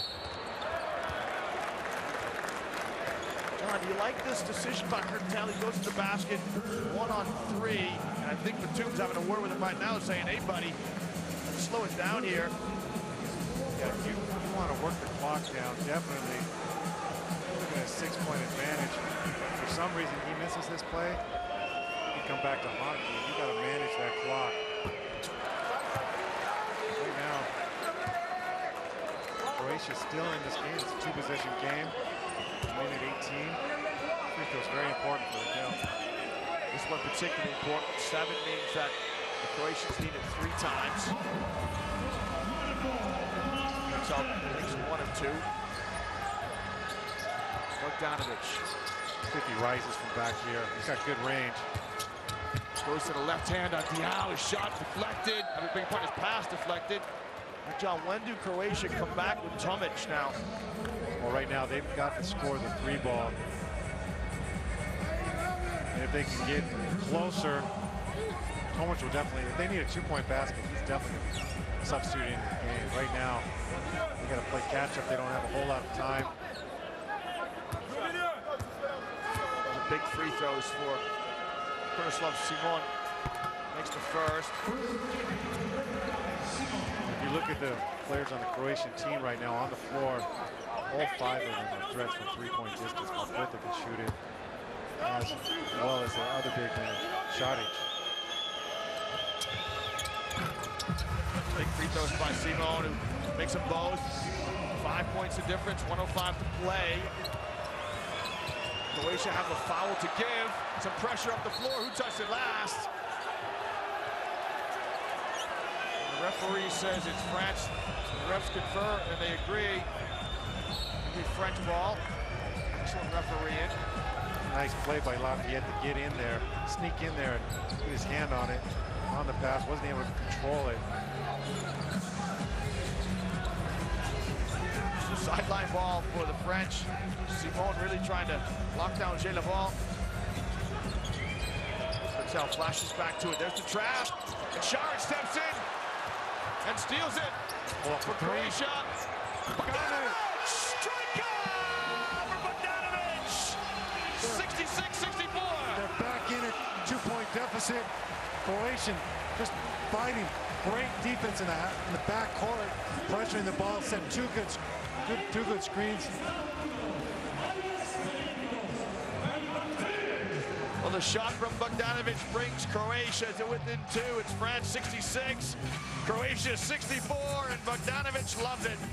John, do you like this decision by Hurtel? He goes to the basket, one on three. And I think Batum's having a word with him right now, saying, hey, buddy, let's slow it down here. Yeah, you, you want to work the clock down, definitely. Look at a six-point advantage. For some reason, he misses this play. He come back to haunt you. You got to manage that clock. Right now, Croatia's still in this game. It's a two-possession game. Minute eighteen. I think it was very important for the Dell. This one particularly important. Seven means that the Croatians need it three times. That's how makes one and two. Bogdanovic. If he rises from back here, he's got good range. Goes to the left hand on Diao. His shot deflected. I mean, big part his pass deflected. And John, when do Croatia come back with Tomic now? Well, right now they've got to score the three ball. And if they can get closer, Tomic will definitely, if they need a two-point basket, he's definitely substituting in the game. Right now, they got to play catch-up. They don't have a whole lot of time. Big free throws for Kurslav Simon. Makes the first. If you look at the players on the Croatian team right now on the floor, all five of them are threats from three-point distance. Marcotte can shoot it, as well as the other big man, Šarić. Big free throws by Simon, who makes them both. Five points of difference, one oh five to play. Croatia have a foul to give. Some pressure up the floor. Who touched it last? And the referee says it's France. The refs confer and they agree. It'll be French ball. Excellent refereeing. Nice play by Lafayette to get in there, sneak in there and put his hand on it. On the pass, wasn't able to control it. Sideline ball for the French. Simon really trying to lock down Jay Lavall. Patel flashes back to it. There's the trap. And Šarić steps in and steals it Well, for Croatia. Bogdanovic! Strikeout for Bogdanovic! sixty-six sixty-four. They're back in a two-point deficit. Croatian just fighting. Great defense in the, in the back court, pressuring the ball, set two good, good, two good screens. Well, the shot from Bogdanovic brings Croatia to within two. It's France sixty-six, Croatia sixty-four, and Bogdanovic loves it.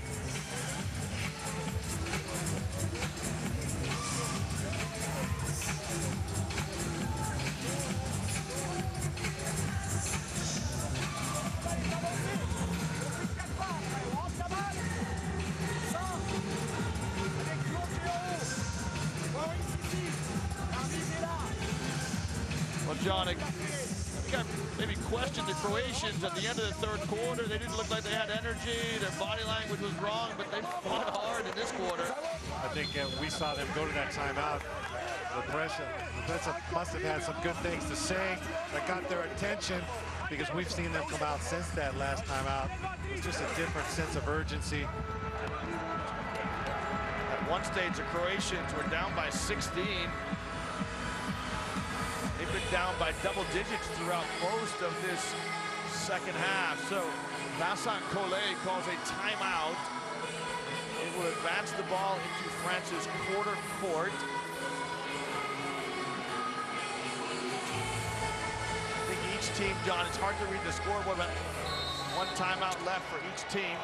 John, I think I maybe questioned the Croatians at the end of the third quarter. They didn't look like they had energy. Their body language was wrong, but they fought hard in this quarter. I think uh, we saw them go to that timeout. Croatia must have had some good things to say that got their attention, because we've seen them come out since that last timeout. It's just a different sense of urgency. At one stage, the Croatians were down by sixteen. They've been down by double digits throughout most of this second half. So Vincent Collet calls a timeout. It will advance the ball into France's quarter court. I think each team, John, it's hard to read the scoreboard, but one timeout left for each team.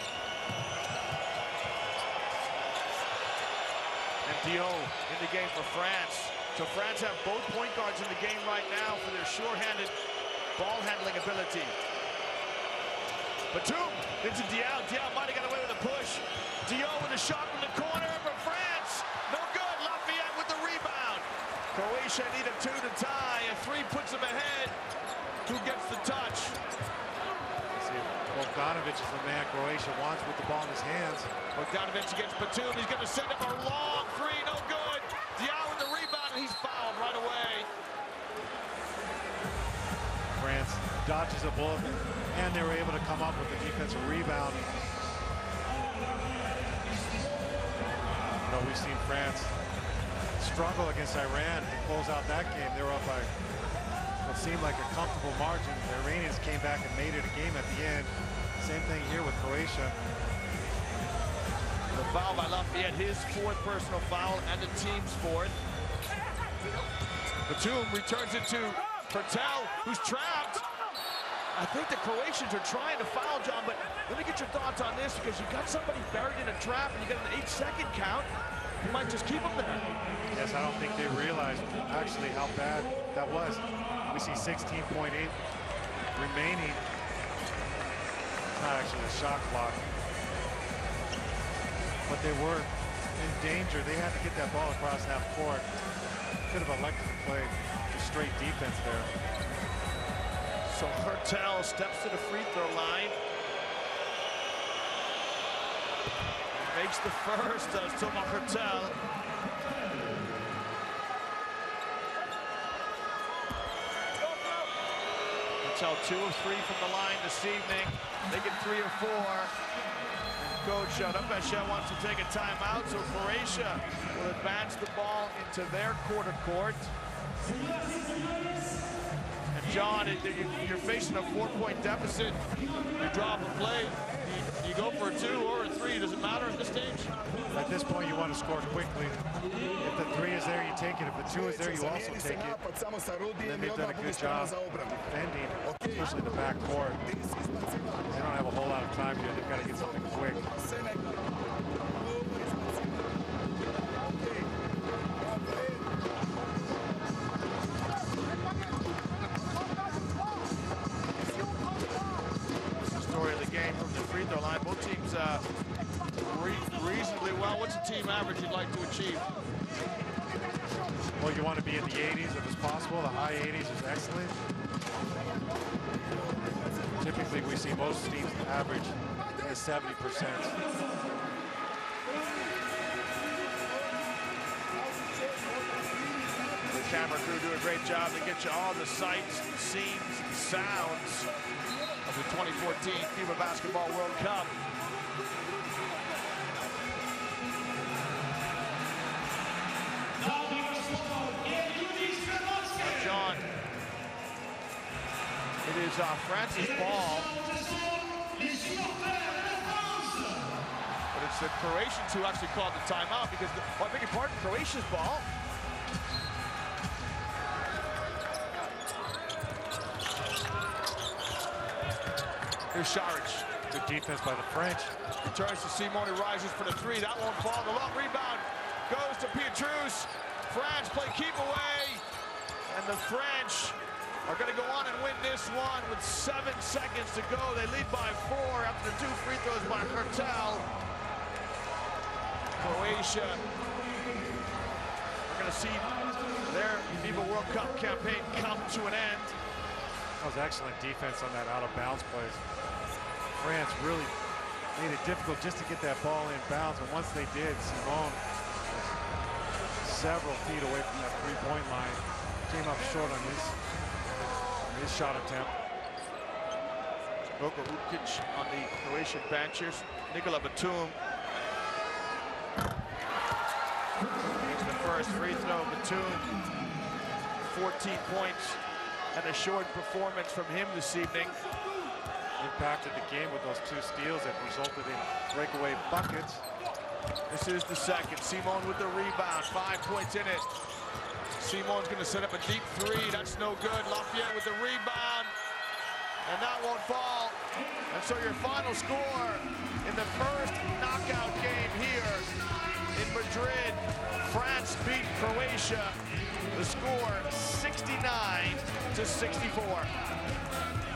And Dio in the game for France. So France have both point guards in the game right now for their sure-handed ball handling ability. Batum into Diao. Diao might have got away with a push. Dio with a shot from the corner for France. No good. Lafayette with the rebound. Croatia need a two to tie. A three puts them ahead. Who gets the touch? See, Bogdanovic is the man Croatia wants with the ball in his hands. Bogdanovic against Batum. He's going to send up a long three. No good. Diao with the rebound, and he's fouled right away. France dodges a bullet, and they were able to come up with the defensive rebound. You know, we've seen France struggle against Iran to close out that game. They were up by what seemed like a comfortable margin. The Iranians came back and made it a game at the end. Same thing here with Croatia. The foul by Lafayette, his fourth personal foul and the team's fourth. Batum returns it to Pertel, who's trapped. I think the Croatians are trying to foul, John, but let me get your thoughts on this, because you got somebody buried in a trap and you got an eight second count. You might just keep them there. Yes, I don't think they realized actually how bad that was. We see sixteen point eight remaining. It's not actually a shot clock, but they were in danger. They had to get that ball across half court. Could have elected to play just straight defense there. So Hertel steps to the free throw line. Makes the first, does Thomas Hertel. Hertel two of three from the line this evening. They get three or four. Coach Rapesha wants to take a timeout, so Croatia will advance the ball into their quarter court. And John, you're facing a four-point deficit. You drop a play, you, you go for a two or a three. Does it matter at this stage? At this point, you want to score quickly. If the three is there, you take it. If the two is there, you also take it. And then they've done a good job defending, especially in the back court. They don't have a whole lot of time here. They've got to get something quick. This is the story of the game from the free throw line. Both teams uh, re reasonably well. What's the team average you'd like to achieve? Well, you want to be in the eighties if it's possible. The high eighties is excellent. Typically, we see most teams average in the seventy percent. The camera crew do a great job to get you all the sights, scenes, and sounds of the twenty fourteen FIBA Basketball World Cup. Now, John, it is uh, France's ball, but it's the Croatians who actually called the timeout, because, the, oh, I beg your pardon, Croatia's ball. Here's Šarić. Good defense by the French. Returns to Simone, rises for the three. That won't fall. The long rebound goes to Pietrus. France play keep away. And the French are going to go on and win this one with seven seconds to go. They lead by four after the two free throws by Hertel. Croatia are going going to see their FIBA World Cup campaign come to an end. That was excellent defense on that out-of-bounds play. France really made it difficult just to get that ball in bounds, and once they did, Simone was several feet away from that three-point line. Came up short on his, on his shot attempt. Gogo Ukic on the Croatian benchers. Nikola Batum makes the first free throw. Batum, fourteen points and a short performance from him this evening. Impacted the game with those two steals that resulted in breakaway buckets. This is the second. Simone with the rebound, five points in it. Simone's going to set up a deep three. That's no good. Lafayette with the rebound. And that won't fall. And so your final score in the first knockout game here in Madrid. France beat Croatia. The score sixty-nine to sixty-four.